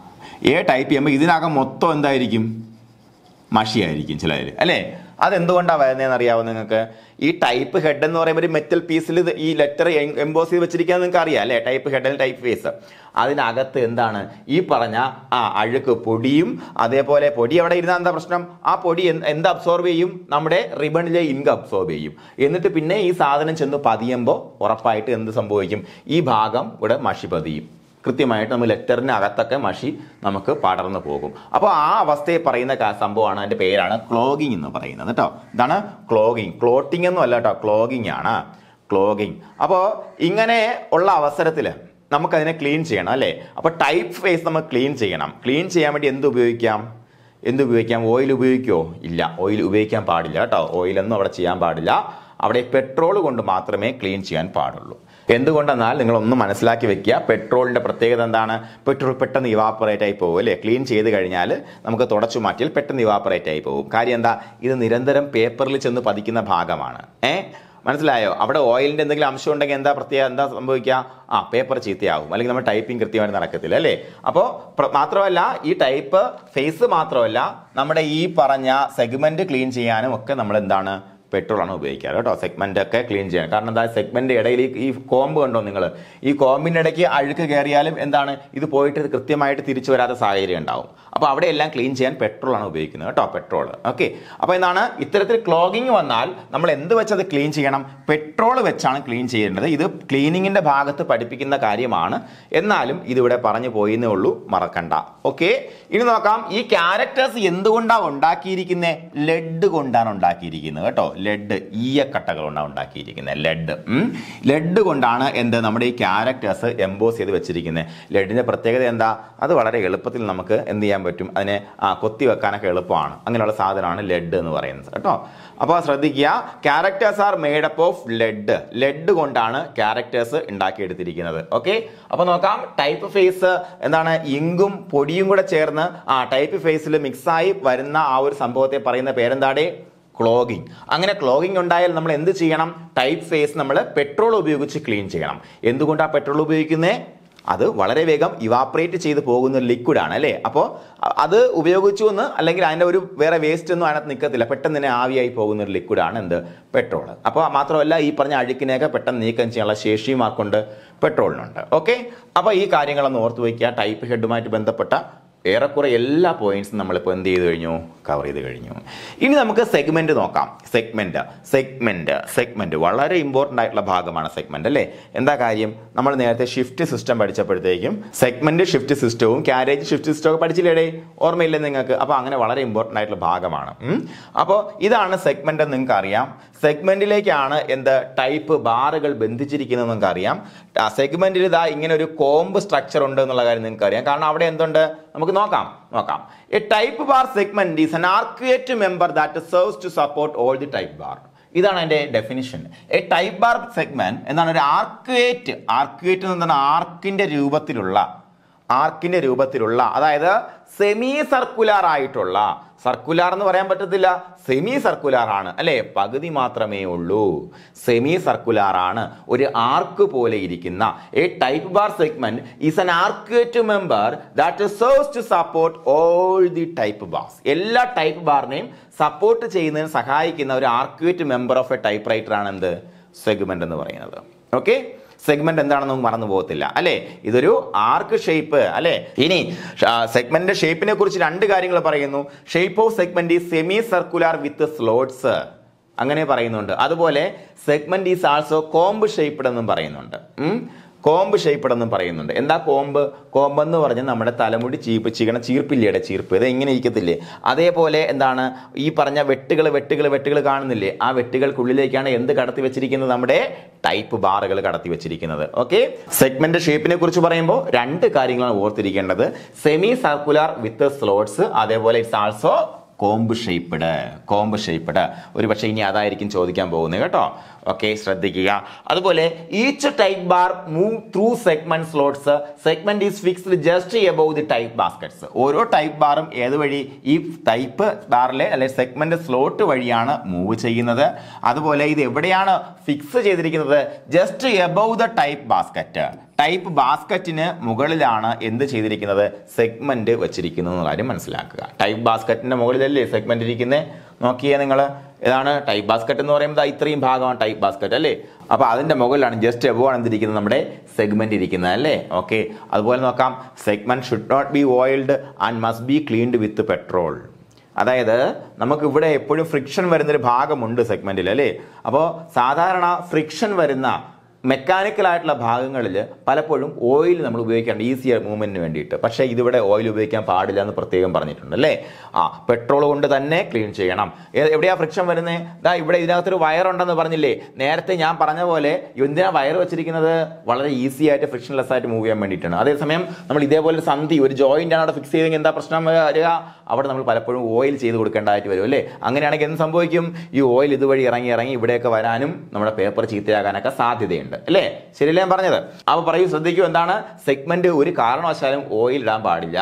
എ ടൈപ്പ് ചെയ്യുമ്പോൾ ഇതിനകം മൊത്തം എന്തായിരിക്കും? മഷിയായിരിക്കും ചിലതിൽ അല്ലേ? അതെന്തുകൊണ്ടാണ് വരുന്നതെന്ന് അറിയാവോ നിങ്ങൾക്ക്? ഈ ടൈപ്പ് ഹെഡ് എന്ന് പറയുമ്പോൾ ഒരു മെറ്റൽ പീസിൽ ഈ ലെറ്റർ എംബോസ് ചെയ്ത് വെച്ചിരിക്കാൻ നിങ്ങൾക്ക് അറിയാം അല്ലേ? ടൈപ്പ് ഹെഡ് അല്ലെങ്കിൽ ടൈപ്പ് ഫേസ്. അതിനകത്ത് എന്താണ് ഈ പറഞ്ഞ ആ അഴുക്ക് പൊടിയും, അതേപോലെ പൊടി അവിടെ ഇരുന്നാൽ എന്താ പ്രശ്നം? ആ പൊടി എന്ത് അബ്സോർബ് ചെയ്യും? നമ്മുടെ റിബണിലെ ഇങ്ക് അബ്സോർബ് ചെയ്യും. എന്നിട്ട് പിന്നെ ഈ സാധനം ചെന്ന് പതിയുമ്പോൾ ഉറപ്പായിട്ട് എന്ത് സംഭവിക്കും? ഈ ഭാഗം ഇവിടെ മഷി പതിയും. കൃത്യമായിട്ട് നമ്മൾ ലെറ്ററിന് അകത്തൊക്കെ മഷി നമുക്ക് പടർന്നു പോകും. അപ്പോൾ ആ അവസ്ഥയെ പറയുന്ന സംഭവമാണ്, അതിന്റെ പേരാണ് ക്ലോഗിങ് എന്ന് പറയുന്നത് കേട്ടോ. ഇതാണ് ക്ലോഗിങ്. ക്ലോട്ടിംഗ് ഒന്നും അല്ല കേട്ടോ, ക്ലോഗിങ് ആണ്. ക്ലോഗിങ്. അപ്പോൾ ഇങ്ങനെ ഉള്ള അവസരത്തിൽ നമുക്കതിനെ ക്ലീൻ ചെയ്യണം അല്ലേ? അപ്പോൾ ടൈപ്പ് ഫേസ് നമ്മൾ ക്ലീൻ ചെയ്യണം. ക്ലീൻ ചെയ്യാൻ വേണ്ടി എന്ത് ഉപയോഗിക്കാം? എന്ത് ഉപയോഗിക്കാം? ഓയിൽ ഉപയോഗിക്കുമോ? ഇല്ല, ഓയിൽ ഉപയോഗിക്കാൻ പാടില്ല കേട്ടോ. ഓയിലൊന്നും അവിടെ ചെയ്യാൻ പാടില്ല. അവിടെ പെട്രോൾ കൊണ്ട് മാത്രമേ ക്ലീൻ ചെയ്യാൻ പാടുള്ളൂ. എന്തുകൊണ്ടെന്നാൽ നിങ്ങളൊന്ന് മനസ്സിലാക്കി വെക്കുക. പെട്രോളിന്റെ പ്രത്യേകത എന്താണ്? പെട്രോൾ പെട്ടെന്ന് ഇവാപ്പറേറ്റ് ആയി പോകും അല്ലേ? ക്ലീൻ ചെയ്ത് കഴിഞ്ഞാൽ നമുക്ക് തുടച്ചു മാറ്റിയാൽ പെട്ടെന്ന് ഇവാപ്പറേറ്റ് ആയി പോകും. കാര്യം എന്താ? ഇത് നിരന്തരം പേപ്പറിൽ ചെന്ന് പതിക്കുന്ന ഭാഗമാണ്. ഏ മനസ്സിലായോ? അവിടെ ഓയിലിന്റെ എന്തെങ്കിലും അംശം ഉണ്ടെങ്കിൽ എന്താ പ്രത്യേകം എന്താ സംഭവിക്കുക? ആ പേപ്പർ ചീത്തയാവും, അല്ലെങ്കിൽ നമ്മൾ ടൈപ്പിംഗ് കൃത്യമായിട്ട് നടക്കത്തില്ല അല്ലേ? അപ്പോൾ മാത്രമല്ല ഈ ടൈപ്പ് ഫേസ് മാത്രമല്ല, നമ്മുടെ ഈ പറഞ്ഞ സെഗ്മെന്റ് ക്ലീൻ ചെയ്യാനും ഒക്കെ നമ്മൾ എന്താണ് പെട്രോൾ ആണ് ഉപയോഗിക്കാറ് കേട്ടോ. സെഗ്മെന്റ് ഒക്കെ ക്ലീൻ ചെയ്യാൻ. കാരണം എന്താ, സെഗ്മെന്റ് ഇടയിൽ ഈ കോമ്പ് കണ്ടോ നിങ്ങൾ, ഈ കോമ്പിന്റെ ഇടയ്ക്ക് അഴുക്ക് കയറിയാലും എന്താണ് ഇത് പോയിട്ട് കൃത്യമായിട്ട് തിരിച്ചു വരാത്ത സാഹചര്യം ഉണ്ടാവും. അപ്പോൾ അവിടെ എല്ലാം ക്ലീൻ ചെയ്യാൻ പെട്രോൾ ആണ് ഉപയോഗിക്കുന്നത് കേട്ടോ, പെട്രോൾ. ഓക്കെ, അപ്പോൾ എന്താണ് ഇത്തരത്തിൽ ക്ലോഗിങ് വന്നാൽ നമ്മൾ എന്ത് വെച്ചത് ക്ലീൻ ചെയ്യണം? പെട്രോൾ വെച്ചാണ് ക്ലീൻ ചെയ്യേണ്ടത്. ഇത് ക്ലീനിങ്ങിന്റെ ഭാഗത്ത് പഠിപ്പിക്കുന്ന കാര്യമാണ്, എന്നാലും ഇതിവിടെ പറഞ്ഞു പോയെന്നേ ഉള്ളൂ, മറക്കണ്ട. ഓക്കെ, ഇനി നോക്കാം ഈ ക്യാരക്ടേഴ്സ് എന്തുകൊണ്ടാണ് ഉണ്ടാക്കിയിരിക്കുന്നത്? ലെഡ് കൊണ്ടാണ് ഉണ്ടാക്കിയിരിക്കുന്നത് കേട്ടോ. ലെഡ് ഈയക്കട്ടകൾ കൊണ്ടാണ് ഉണ്ടാക്കിയിരിക്കുന്നത്. ലെഡ് ലെഡ് കൊണ്ടാണ് എന്ത് നമ്മുടെ ഈ ക്യാരക്ടേഴ്സ് എംബോസ് ചെയ്ത് വെച്ചിരിക്കുന്നത്. ലെഡിന്റെ പ്രത്യേകത എന്താ? അത് വളരെ എളുപ്പത്തിൽ നമുക്ക് എന്ത് ചെയ്യാൻ പറ്റും? അതിനെ ആ കൊത്തി വെക്കാനൊക്കെ എളുപ്പമാണ്. അങ്ങനെയുള്ള സാധനമാണ് ലെഡ് എന്ന് പറയുന്നത് കേട്ടോ. അപ്പോൾ ശ്രദ്ധിക്കുക, characters are made up of lead. Lead കൊണ്ടാണ് ക്യാരക്ടേഴ്സ് ഉണ്ടാക്കിയെടുത്തിരിക്കുന്നത്. ഓക്കെ, അപ്പൊ നോക്കാം. ടൈപ്പ് ഫേസ് എന്താണ്? ഇങ്കും പൊടിയും കൂടെ ചേർന്ന് ആ ടൈപ്പ് ഫേസിൽ മിക്സായി വരുന്ന ആ ഒരു സംഭവത്തെ പറയുന്ന പേരെന്താടെ? ക്ലോഗിങ്. അങ്ങനെ ക്ലോഗിങ് ഉണ്ടായാൽ നമ്മൾ എന്ത് ചെയ്യണം? ടൈപ്പ് ഫേസ് നമ്മൾ പെട്രോൾ ഉപയോഗിച്ച് ക്ലീൻ ചെയ്യണം. എന്തുകൊണ്ടാണ് പെട്രോൾ ഉപയോഗിക്കുന്നത്? അത് വളരെ വേഗം ഇവാപ്പറേറ്റ് ചെയ്ത് പോകുന്ന ഒരു ലിക്വിഡ് ആണ് അല്ലേ? അപ്പോൾ അത് ഉപയോഗിച്ചു എന്ന് അല്ലെങ്കിൽ അതിൻ്റെ ഒരു വേറെ വേസ്റ്റ് ഒന്നും അതിനകത്ത് നിൽക്കത്തില്ല, പെട്ടെന്ന് തന്നെ ആവിയായി പോകുന്ന ഒരു ലിക്വിഡാണ് എന്ത്? പെട്രോൾ. അപ്പോൾ മാത്രമല്ല ഈ പറഞ്ഞ അഴുക്കിനെയൊക്കെ പെട്ടെന്ന് നീക്കം ചെയ്യാനുള്ള ശേഷിയും ആർക്കുണ്ട്? പെട്രോളിനുണ്ട്. ഓക്കെ, അപ്പോൾ ഈ കാര്യങ്ങളൊന്ന് ഓർത്ത് വയ്ക്കുക. ടൈപ്പ് ഹെഡുമായിട്ട് ബന്ധപ്പെട്ട ഏറെക്കുറെ എല്ലാ പോയിന്റ്സും നമ്മളിപ്പോൾ എന്ത് ചെയ്ത് കഴിഞ്ഞു? കവർ ചെയ്ത് കഴിഞ്ഞു. ഇനി നമുക്ക് സെഗ്മെന്റ് നോക്കാം. സെഗ്മെന്റ് സെഗ്മെന്റ് സെഗ്മെന്റ് വളരെ ഇമ്പോർട്ടൻ്റ് ആയിട്ടുള്ള ഭാഗമാണ് സെഗ്മെന്റ് അല്ലേ? എന്താ കാര്യം? നമ്മൾ നേരത്തെ ഷിഫ്റ്റ് സിസ്റ്റം പഠിച്ചപ്പോഴത്തേക്കും സെഗ്മെന്റ് ഷിഫ്റ്റ് സിസ്റ്റവും ക്യാരേജ് ഷിഫ്റ്റ് സിസ്റ്റവും ഒക്കെ പഠിച്ചില്ലേ? ഓർമ്മയില്ലേ നിങ്ങൾക്ക്? അപ്പോൾ അങ്ങനെ വളരെ ഇമ്പോർട്ടൻ്റ് ആയിട്ടുള്ള ഭാഗമാണ്. അപ്പോൾ ഇതാണ് സെഗ്മെന്റ് എന്ന് നിങ്ങൾക്ക് അറിയാം. സെഗ്മെന്റിലേക്കാണ് എന്ത് ടൈപ്പ് ബാറുകൾ ബന്ധിച്ചിരിക്കുന്നത് നിങ്ങൾക്ക് അറിയാം. സെഗ്മെന്റിൽ ഇതാ ഇങ്ങനെ ഒരു കോംബ് സ്ട്രക്ചർ ഉണ്ട് എന്നുള്ള കാര്യം നിങ്ങൾക്ക് അറിയാം. കാരണം അവിടെ എന്തുണ്ട്? നമുക്ക് നോക്കാം നോക്കാം a type bar segment is an arcuate member that serves to support all the type bar. ഇതാണ് അതിന്റെ definition. A type bar segment എന്താണ്? ഒരു ആർക്യുവേറ്റ്. ആർക്യുവേറ്റ് എന്ന് പറഞ്ഞാൽ ആർക്കിന്റെ രൂപത്തിലുള്ള ആർക്കിന്റെ രൂപത്തിലുള്ള അതായത് സെമി സർക്കുലർ ആയിട്ടുള്ള, സർക്കുലർ എന്ന് പറയാൻ പറ്റത്തില്ല, സെമി സർക്കുലർ ആണ് അല്ലെ? പകുതി മാത്രമേ ഉള്ളൂ, സെമി സർക്കുലർ ആണ്. ഒരു ആർക്ക് പോലെ ഇരിക്കുന്ന a type bar segment is an arcuate member that serves to support all the type bars. എല്ലാ ടൈപ്പ് ബാറിനെയും സപ്പോർട്ട് ചെയ്യുന്നതിന് സഹായിക്കുന്ന ഒരു arcuate member of a typewriter ആണ് എന്ത്? സെഗ്മെന്റ് എന്ന് പറയുന്നത്. ഓക്കെ, സെഗ്മെന്റ് എന്താണെന്ന് നമുക്ക് മറന്നു പോകത്തില്ല അല്ലെ? ഇതൊരു ആർക്ക് ഷേപ്പ് അല്ലെ? ഇനി സെഗ്മെന്റിന്റെ ഷേപ്പിനെ കുറിച്ച് രണ്ട് കാര്യങ്ങൾ പറയുന്നു. Shape of segment is semicircular with slots, അങ്ങനെ പറയുന്നുണ്ട്. അതുപോലെ segment is also comb shaped എന്നും പറയുന്നുണ്ട്. കോംബ് ഷേപ്പ്ഡ് എന്നും പറയുന്നുണ്ട്. എന്താ കോംബ്? കോംബ് എന്ന് പറഞ്ഞാൽ നമ്മുടെ തലമുടി ചീപ്പ് ചീകണ ചീർപ്പില്ലേടെ ചീർപ്പ്, ഇത് എങ്ങനെ ഇരിക്കത്തില്ലേ? അതേപോലെ എന്താണ് ഈ പറഞ്ഞ വെട്ടുകൾ വെട്ടുകൾ വെട്ടുകൾ കാണുന്നില്ലേ? ആ വെട്ടുകൾക്കുള്ളിലേക്കാണ് എന്ത് കടത്തി വെച്ചിരിക്കുന്നത്? നമ്മുടെ ടൈപ്പ് ബാറുകൾ കടത്തി വെച്ചിരിക്കുന്നത്. ഓക്കെ, സെഗ്മെന്റ് ഷേപ്പിനെ കുറിച്ച് പറയുമ്പോൾ രണ്ട് കാര്യങ്ങളാണ് ഓർത്തിരിക്കേണ്ടത്. സെമി സർക്കുലർ വിത്ത് സ്ലോട്ട്സ്, അതേപോലെ it's also comb shaped. Comb shaped ഒരു പക്ഷേ ഇനി അതായിരിക്കും ചോദിക്കാൻ പോകുന്നത് കേട്ടോ. ഓക്കെ, ശ്രദ്ധിക്കുക. അതുപോലെ each type bar move through segment slots. Segment is fixed just above the type baskets. ഓരോ ടൈപ്പ് ബാറും ഏത് വഴി? ഈ ടൈപ്പ് ബാറിലെ അല്ലെ സെഗ്മെന്റ് സ്ലോട്ട് വഴിയാണ് മൂവ് ചെയ്യുന്നത്. അതുപോലെ ഇത് എവിടെയാണ് ഫിക്സ് ചെയ്തിരിക്കുന്നത്? Just above the type basket. Type ബാസ്കറ്റിന് മുകളിലാണ് എന്ത് ചെയ്തിരിക്കുന്നത്? സെഗ്മെന്റ് വെച്ചിരിക്കുന്നത് കാര്യം മനസ്സിലാക്കുക. ടൈപ്പ് ബാസ്കറ്റിന്റെ മുകളിലല്ലേ സെഗ്മെന്റ് ഇരിക്കുന്നത്? നോക്കിയേ നിങ്ങൾ, ഏതാണ് ടൈപ്പ് ബാസ്കറ്റ് എന്ന് പറയുമ്പോൾ ഇത്രയും ഭാഗമാണ് ടൈപ്പ് ബാസ്കറ്റ് അല്ലേ? അപ്പൊ അതിന്റെ മുകളിലാണ് ജസ്റ്റ് എബോവ് ആണ് എന്തിരിക്കുന്നത്? നമ്മുടെ സെഗ്മെന്റ് ഇരിക്കുന്നത് അല്ലേ? ഓക്കെ, അതുപോലെ നോക്കാം. Segment should not be oiled and must be cleaned with petrol. അതായത് നമുക്ക് ഇവിടെ എപ്പോഴും ഫ്രിക്ഷൻ വരുന്നൊരു ഭാഗമുണ്ട് സെഗ്മെന്റിൽ അല്ലേ? അപ്പോൾ സാധാരണ ഫ്രിക്ഷൻ വരുന്ന മെക്കാനിക്കൽ ആയിട്ടുള്ള ഭാഗങ്ങളിൽ പലപ്പോഴും ഓയിൽ നമ്മൾ ഉപയോഗിക്കാറുണ്ട് ഈസി മൂവ്മെന്റിന് വേണ്ടിയിട്ട്. പക്ഷേ ഇതിവിടെ ഓയിൽ ഉപയോഗിക്കാൻ പാടില്ല എന്ന് പ്രത്യേകം പറഞ്ഞിട്ടുണ്ട് അല്ലേ? ആ പെട്രോൾ കൊണ്ട് തന്നെ ക്ലീൻ ചെയ്യണം. എവിടെയാ ഫ്രിക്ഷൻ വരുന്നത്? ദാ ഇവിടെ ഇതിനകത്തൊരു വയർ ഉണ്ടെന്ന് പറഞ്ഞില്ലേ? നേരത്തെ ഞാൻ പറഞ്ഞ പോലെ എന്തിനാ വയർ വെച്ചിരിക്കുന്നത്? വളരെ ഈസി ആയിട്ട് ഫ്രിക്ഷൻലെസ് ആയിട്ട് മൂവ് ചെയ്യാൻ വേണ്ടിയിട്ടാണ്. അതേസമയം നമ്മൾ ഇതേപോലെ സന്ധി ഒരു ജോയിന്റ് ആണ് അവിടെ ഫിക്സ് ചെയ്തെങ്കിൽ എന്താ പ്രശ്നം വരിക? അവിടെ നമ്മൾ പലപ്പോഴും ഓയിൽ ചെയ്ത് കൊടുക്കേണ്ടതായിട്ട് വരും അല്ലേ? അങ്ങനെയാണെങ്കിൽ എന്ത് സംഭവിക്കും? ഈ ഓയിൽ ഇതുവഴി ഇറങ്ങി ഇറങ്ങി ഇവിടെയൊക്കെ വരാനും നമ്മുടെ പേപ്പർ ചീത്തയാകാനൊക്കെ സാധ്യതയുണ്ട് അല്ലേ? ശരിയല്ലേ ഞാൻ പറഞ്ഞത്? അപ്പൊ പറയൂ, ശ്രദ്ധിക്കൂ, എന്താണ് സെഗ്മെന്റ് ഒരു കാരണവശാലും ഓയിൽ ഇടാൻ പാടില്ല.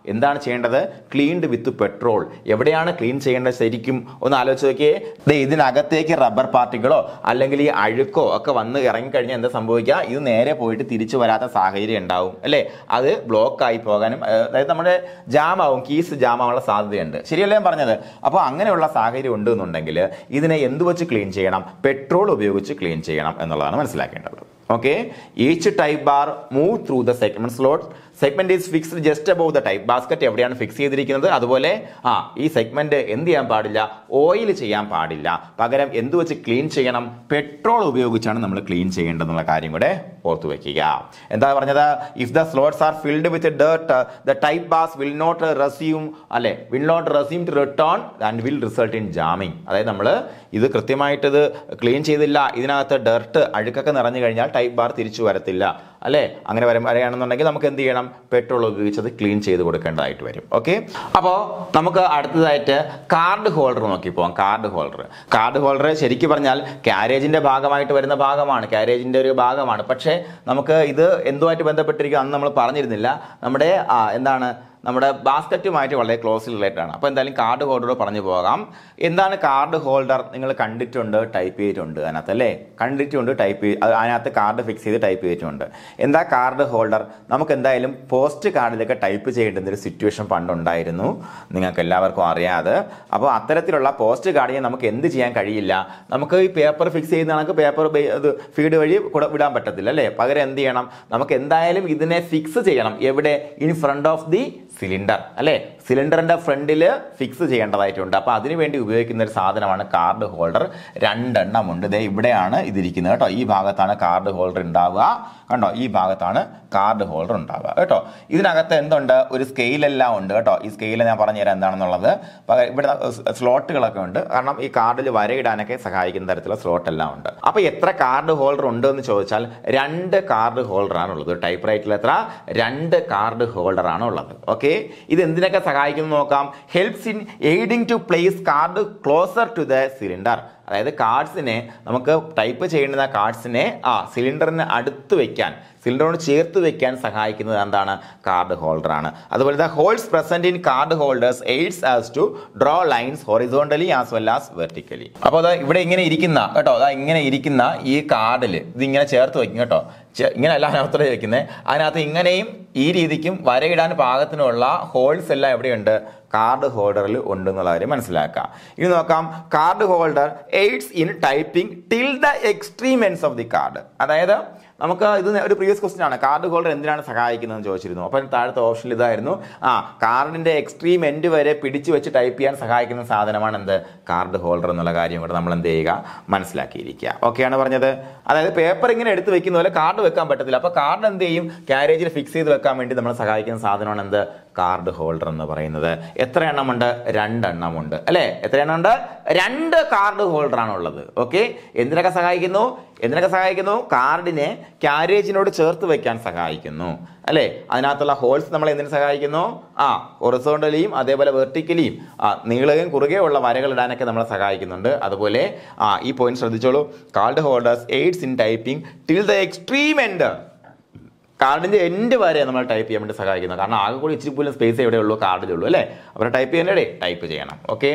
എന്താണ് ചെയ്യേണ്ടത്? Cleaned with petrol. എവിടെയാണ് ക്ലീൻ ചെയ്യേണ്ടത് ശരിക്കും ഒന്ന് ആലോചിച്ച് നോക്കിയേ. ഇതിനകത്തേക്ക് റബ്ബർ പാർട്ടികളോ അല്ലെങ്കിൽ ഈ അഴുക്കോ ഒക്കെ വന്ന് ഇറങ്ങിക്കഴിഞ്ഞാൽ എന്താ സംഭവിക്കുക? ഇത് നേരെ പോയിട്ട് തിരിച്ചു വരാത്ത സാഹചര്യം ഉണ്ടാവും അല്ലേ? അത് ബ്ലോക്ക് ആയി പോകാനും, അതായത് നമ്മുടെ ജാം ആവും, കീസ് ജാം ആവാനുള്ള സാധ്യതയുണ്ട്. ശരിയല്ലേ ഞാൻ പറഞ്ഞത്? അപ്പോൾ അങ്ങനെയുള്ള സാഹചര്യം ഉണ്ട് എന്നുണ്ടെങ്കിൽ ഇതിനെ എന്ത് വെച്ച് ക്ലീൻ ചെയ്യണം? പെട്രോൾ ഉപയോഗിച്ച് ക്ലീൻ ചെയ്യണം എന്നുള്ളതാണ് മനസ്സിലാക്കേണ്ടത്. Okay, each type bar move through the segment slot. Segment is fixed just above the type basket. എവിടെയാണ് ഫിക്സ് ചെയ്തിരിക്കുന്നത്? അതുപോലെ ആ ഈ സെഗ്മെന്റ് എന്ത് ചെയ്യാൻ പാടില്ല? ഓയിൽ ചെയ്യാൻ പാടില്ല. പകരം എന്ത് വെച്ച് ക്ലീൻ ചെയ്യണം? പെട്രോൾ ഉപയോഗിച്ചാണ് നമ്മൾ ക്ലീൻ ചെയ്യേണ്ടതെന്നുള്ള കാര്യം കൂടെ ഓർത്തു വെക്കുക. എന്താ പറഞ്ഞത്? If the slots are filled with dirt the type bars will not resume അല്ലെ will not resume to return and will result in jamming. അതായത് നമ്മൾ ഇത് കൃത്യമായിട്ട് ഇത് ക്ലീൻ ചെയ്തില്ല, ഇതിനകത്ത് ഡേർട്ട് അഴുക്കൊക്കെ നിറഞ്ഞു കഴിഞ്ഞാൽ ടൈപ്പ് ബാർ തിരിച്ചു വരത്തില്ല അല്ലേ? അങ്ങനെ വരും വരികയാണെന്നുണ്ടെങ്കിൽ നമുക്ക് എന്ത് ചെയ്യണം? പെട്രോൾ ഉപയോഗിച്ചത് ക്ലീൻ ചെയ്ത് കൊടുക്കേണ്ടതായിട്ട് വരും. ഓക്കെ, അപ്പോൾ നമുക്ക് അടുത്തതായിട്ട് കാർഡ് ഹോൾഡർ നോക്കി പോകാം. കാർഡ് ഹോൾഡർ കാർഡ് ഹോൾഡർ ശരിക്കും പറഞ്ഞാൽ ക്യാരേജിന്റെ ഭാഗമായിട്ട് വരുന്ന ഭാഗമാണ്, ക്യാരേജിന്റെ ഒരു ഭാഗമാണ്. പക്ഷേ നമുക്ക് ഇത് എന്തുമായിട്ട് ബന്ധപ്പെട്ടിരിക്കും അന്ന് നമ്മൾ പറഞ്ഞിരുന്നില്ല. നമ്മുടെ എന്താണ് നമ്മുടെ ബാസ്ക്കറ്റുമായിട്ട് വളരെ ക്ലോസ്ലി റിലേറ്റഡ് ആണ്. അപ്പോൾ എന്തായാലും കാർഡ് ഹോൾഡർ പറഞ്ഞു പോകാം. എന്താണ് കാർഡ് ഹോൾഡർ? നിങ്ങൾ കണ്ടിട്ടുണ്ട്, ടൈപ്പ് ചെയ്തിട്ടുണ്ട് അതിനകത്ത് അല്ലേ? കണ്ടിട്ടുണ്ട്, ടൈപ്പ് അതിനകത്ത് കാർഡ് ഫിക്സ് ചെയ്ത് ടൈപ്പ് ചെയ്തിട്ടുണ്ട്. എന്താ കാർഡ് ഹോൾഡർ? നമുക്ക് എന്തായാലും പോസ്റ്റ് കാർഡിലൊക്കെ ടൈപ്പ് ചെയ്യേണ്ടുന്ന ഒരു സിറ്റുവേഷൻ പണ്ടുണ്ടായിരുന്നു, നിങ്ങൾക്ക് എല്ലാവർക്കും അറിയാതെ. അപ്പോൾ അത്തരത്തിലുള്ള പോസ്റ്റ് കാർഡിനെ നമുക്ക് എന്ത് ചെയ്യാൻ കഴിയില്ല? നമുക്ക് ഈ പേപ്പർ ഫിക്സ് ചെയ്യുന്ന കണക്ക് പേപ്പർ ഇത് ഫീഡ് വഴി കൂടെ വിടാൻ പറ്റത്തില്ല അല്ലേ? പകരം എന്ത് ചെയ്യണം? നമുക്ക് എന്തായാലും ഇതിനെ ഫിക്സ് ചെയ്യണം. എവിടെ? In front of the cylinder അല്ലേ? സിലിണ്ടറിന്റെ ഫ്രണ്ടിൽ ഫിക്സ് ചെയ്യേണ്ടതായിട്ടുണ്ട്. അപ്പോൾ അതിനുവേണ്ടി ഉപയോഗിക്കുന്ന ഒരു സാധനമാണ് കാർഡ് ഹോൾഡർ. രണ്ടെണ്ണം ഉണ്ട്. ദേ ഇവിടെയാണ് ഇതിരിക്കുന്നത് കേട്ടോ. ഈ ഭാഗത്താണ് കാർഡ് ഹോൾഡർ ഉണ്ടാവുക. കണ്ടോ? ഈ ഭാഗത്താണ് കാർഡ് ഹോൾഡർ ഉണ്ടാവുക കേട്ടോ. ഇതിനകത്ത് എന്തുണ്ട്? ഒരു സ്കെയിലെല്ലാം ഉണ്ട് കേട്ടോ. ഈ സ്കെയിൽ ഞാൻ പറഞ്ഞുതരാം എന്താണെന്നുള്ളത്. ഇവിടെ സ്ലോട്ടുകളൊക്കെ ഉണ്ട്, കാരണം ഈ കാർഡിൽ വരയിടാനൊക്കെ സഹായിക്കുന്ന തരത്തിലുള്ള സ്ലോട്ട് എല്ലാം ഉണ്ട്. അപ്പോൾ എത്ര കാർഡ് ഹോൾഡർ ഉണ്ട് എന്ന് ചോദിച്ചാൽ രണ്ട് കാർഡ് ഹോൾഡർ ആണ് ഉള്ളത്. ടൈപ്പ് റൈറ്റിൽ എത്ര? രണ്ട് കാർഡ് ഹോൾഡർ ആണ് ഉള്ളത്. ഓക്കെ, ഇത് എന്തിനൊക്കെ സഹായിക്കുന്നു നോക്കാം. Helps in aiding to place card closer to the cylinder. അതായത് കാർഡ്സിനെ നമുക്ക് ടൈപ്പ് ചെയ്യുന്ന കാർഡ്സിനെ ആ സിലിണ്ടറിന് അടുത്ത് വെക്കാൻ, സിലിണ്ടറോട് ചേർത്ത് വെക്കാൻ സഹായിക്കുന്നത് എന്താണ്? കാർഡ് ഹോൾഡർ ആണ്. അതുപോലെ the holes present in card holders aids as to draw lines horizontally as well as vertically. അപ്പോൾ അതാ ഇവിടെ ഇങ്ങനെ ഇരിക്കുന്ന കേട്ടോ, അതാ ഇങ്ങനെ ഇരിക്കുന്ന ഈ കാർഡിൽ ഇതിങ്ങനെ ചേർത്ത് വെക്കും കേട്ടോ. ഇങ്ങനെ അല്ല അതിനകത്തോടെ വെക്കുന്നത്, അതിനകത്ത് ഇങ്ങനെയും ഈ രീതിക്കും വരയിടാൻ പാകത്തിനുള്ള ഹോൾസ് എല്ലാം എവിടെയുണ്ട്? കാർഡ് ഹോൾഡറിൽ ഉണ്ടെന്നുള്ള കാര്യം മനസ്സിലാക്കാം. ഇനി നോക്കാം. Card holder aids in typing till the extreme ends of the card. അതായത് നമുക്ക് ഇത് ഒരു പ്രീവിയസ് ക്വസ്റ്റ്യൻ ആണ്. കാർഡ് ഹോൾഡർ എന്തിനാണ് സഹായിക്കുന്നതെന്ന് ചോദിച്ചിരുന്നു. അപ്പം താഴത്തെ ഓപ്ഷനിൽ ഇതായിരുന്നു. ആ കാർഡിന്റെ എക്സ്ട്രീം എൻഡ് വരെ പിടിച്ചു വെച്ച് ടൈപ്പ് ചെയ്യാൻ സഹായിക്കുന്ന സാധനമാണ് എന്ത്? കാർഡ് ഹോൾഡർ എന്നുള്ള കാര്യം കൂടെ നമ്മൾ എന്ത് ചെയ്യുക? മനസ്സിലാക്കിയിരിക്കുക. ഓക്കെയാണ് പറഞ്ഞത്. അതായത് പേപ്പർ ഇങ്ങനെ എടുത്ത് വെക്കുന്ന പോലെ കാർഡ് വെക്കാൻ പറ്റത്തില്ല. അപ്പോൾ കാർഡ് എന്ത് ചെയ്യും? ക്യാരേജിൽ ഫിക്സ് ചെയ്ത് വെക്കാൻ വേണ്ടി നമ്മളെ സഹായിക്കുന്ന സാധനമാണ് എന്ത്? കാർഡ് ഹോൾഡർ എന്ന് പറയുന്നത്. എത്ര എണ്ണമുണ്ട്? രണ്ടെണ്ണമുണ്ട് അല്ലേ? എത്ര എണ്ണം ഉണ്ട്? രണ്ട് കാർഡ് ഹോൾഡർ ആണ് ഉള്ളത്. ഓക്കെ, എന്തിനൊക്കെ സഹായിക്കുന്നു? എന്തിനൊക്കെ സഹായിക്കുന്നു? കാർഡിനെ ക്യാരേജിനോട് ചേർത്ത് വെക്കാൻ സഹായിക്കുന്നു അല്ലേ? അതിനകത്തുള്ള ഹോൾസ് നമ്മളെ എന്തിനു സഹായിക്കുന്നു? ആ ഹൊറിസോണ്ടലിയും അതേപോലെ വെർട്ടിക്കലിയും ആ നീളവും കുറുകെയുള്ള വരകൾ ഇടാനൊക്കെ നമ്മളെ സഹായിക്കുന്നുണ്ട്. അതുപോലെ ആ ഈ പോയിന്റ് ശ്രദ്ധിച്ചോളൂ. Card holders aids in typing till the extreme end. കാർഡിന്റെ എൻഡ് വരെ നമ്മൾ ടൈപ്പ് ചെയ്യാൻ വേണ്ടി സഹായിക്കുന്നു. കാരണം ആകെ കൂടി ഇച്ചിരി പോലും സ്പേസ് എവിടെയുള്ളൂ? കാർഡിലുള്ളൂ അല്ലേ? അപ്പോൾ ടൈപ്പ് ചെയ്യേണ്ടേ? ടൈപ്പ് ചെയ്യണം. ഓക്കെ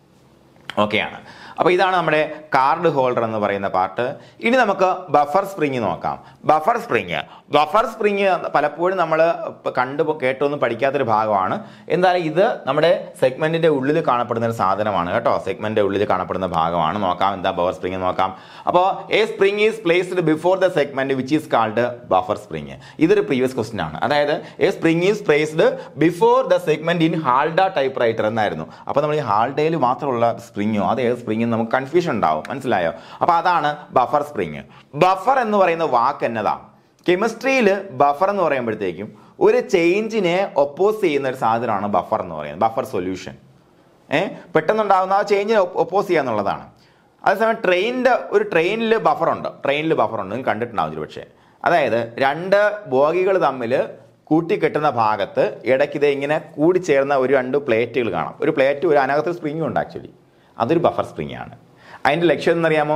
ഓക്കെയാണ്. അപ്പോൾ ഇതാണ് നമ്മുടെ കാർഡ് ഹോൾഡർ എന്ന് പറയുന്ന പാർട്ട്. ഇനി നമുക്ക് ബഫർ സ്പ്രിങ് നോക്കാം. ബഫർ സ്പ്രിങ് ബഫർ സ്പ്രിങ് പലപ്പോഴും നമ്മൾ കണ്ടു കേട്ടൊന്നും പഠിക്കാത്തൊരു ഭാഗമാണ്. എന്തായാലും ഇത് നമ്മുടെ സെഗ്മെന്റിന്റെ ഉള്ളിൽ കാണപ്പെടുന്ന ഒരു സാധനമാണ് കേട്ടോ. സെഗ്മെന്റിന്റെ ഉള്ളിൽ കാണപ്പെടുന്ന ഭാഗമാണ്. നോക്കാം എന്താ ബഫർ സ്പ്രിങ് നോക്കാം. അപ്പോൾ a spring is placed before the segment which is called buffer spring. ഇതൊരു പ്രീവിയസ് ക്വസ്റ്റ്യൻ ആണ്. അതായത് a spring is placed before the segment in Halda typewriter എന്നായിരുന്നു. അപ്പോൾ നമ്മൾ ഈ ഹാൾഡയിൽ മാത്രമുള്ള സ്പ്രിങ്ങോ അത് ഏത് സ്പ്രിങ് നമുക്ക് കൺഫ്യൂഷൻ ഉണ്ടാവും. മനസ്സിലായോ? അപ്പൊ അതാണ് ബഫർ സ്പ്രിങ്. ബഫർ എന്ന് പറയുന്ന വാക്ക് എന്നതാ? കെമിസ്ട്രിയിൽ ബഫർ എന്ന് പറയുമ്പോഴത്തേക്കും ഒരു ചേഞ്ചിനെ ഒപ്പോസ് ചെയ്യുന്ന ഒരു സാധനമാണ് ബഫർ എന്ന് പറയുന്നത്. ബഫർ സൊല്യൂഷൻ ഏഹ് പെട്ടെന്നുണ്ടാകുന്ന ആ ചേഞ്ചിനെ ഒപ്പോസ് ചെയ്യുക എന്നുള്ളതാണ്. അതേസമയം ട്രെയിനിന്റെ ഒരു ട്രെയിനിൽ ബഫറുണ്ട്. ട്രെയിനിൽ ബഫറുണ്ട് നിങ്ങൾ കണ്ടിട്ടുണ്ടാവും പക്ഷേ. അതായത് രണ്ട് ബോഗികൾ തമ്മിൽ കൂട്ടിക്കെട്ടുന്ന ഭാഗത്ത് ഇടയ്ക്ക് ഇതേ ഇങ്ങനെ കൂടിച്ചേർന്ന ഒരു രണ്ട് പ്ലേറ്റുകൾ കാണാം. ഒരു പ്ലേറ്റ് ഒരു അതിനകത്ത് സ്പ്രിങ്ങും ഉണ്ട്. ആക്ച്വലി അതൊരു ബഫർ സ്പ്രിങ് ആണ്. അതിൻ്റെ ലക്ഷ്യം എന്നറിയാമോ?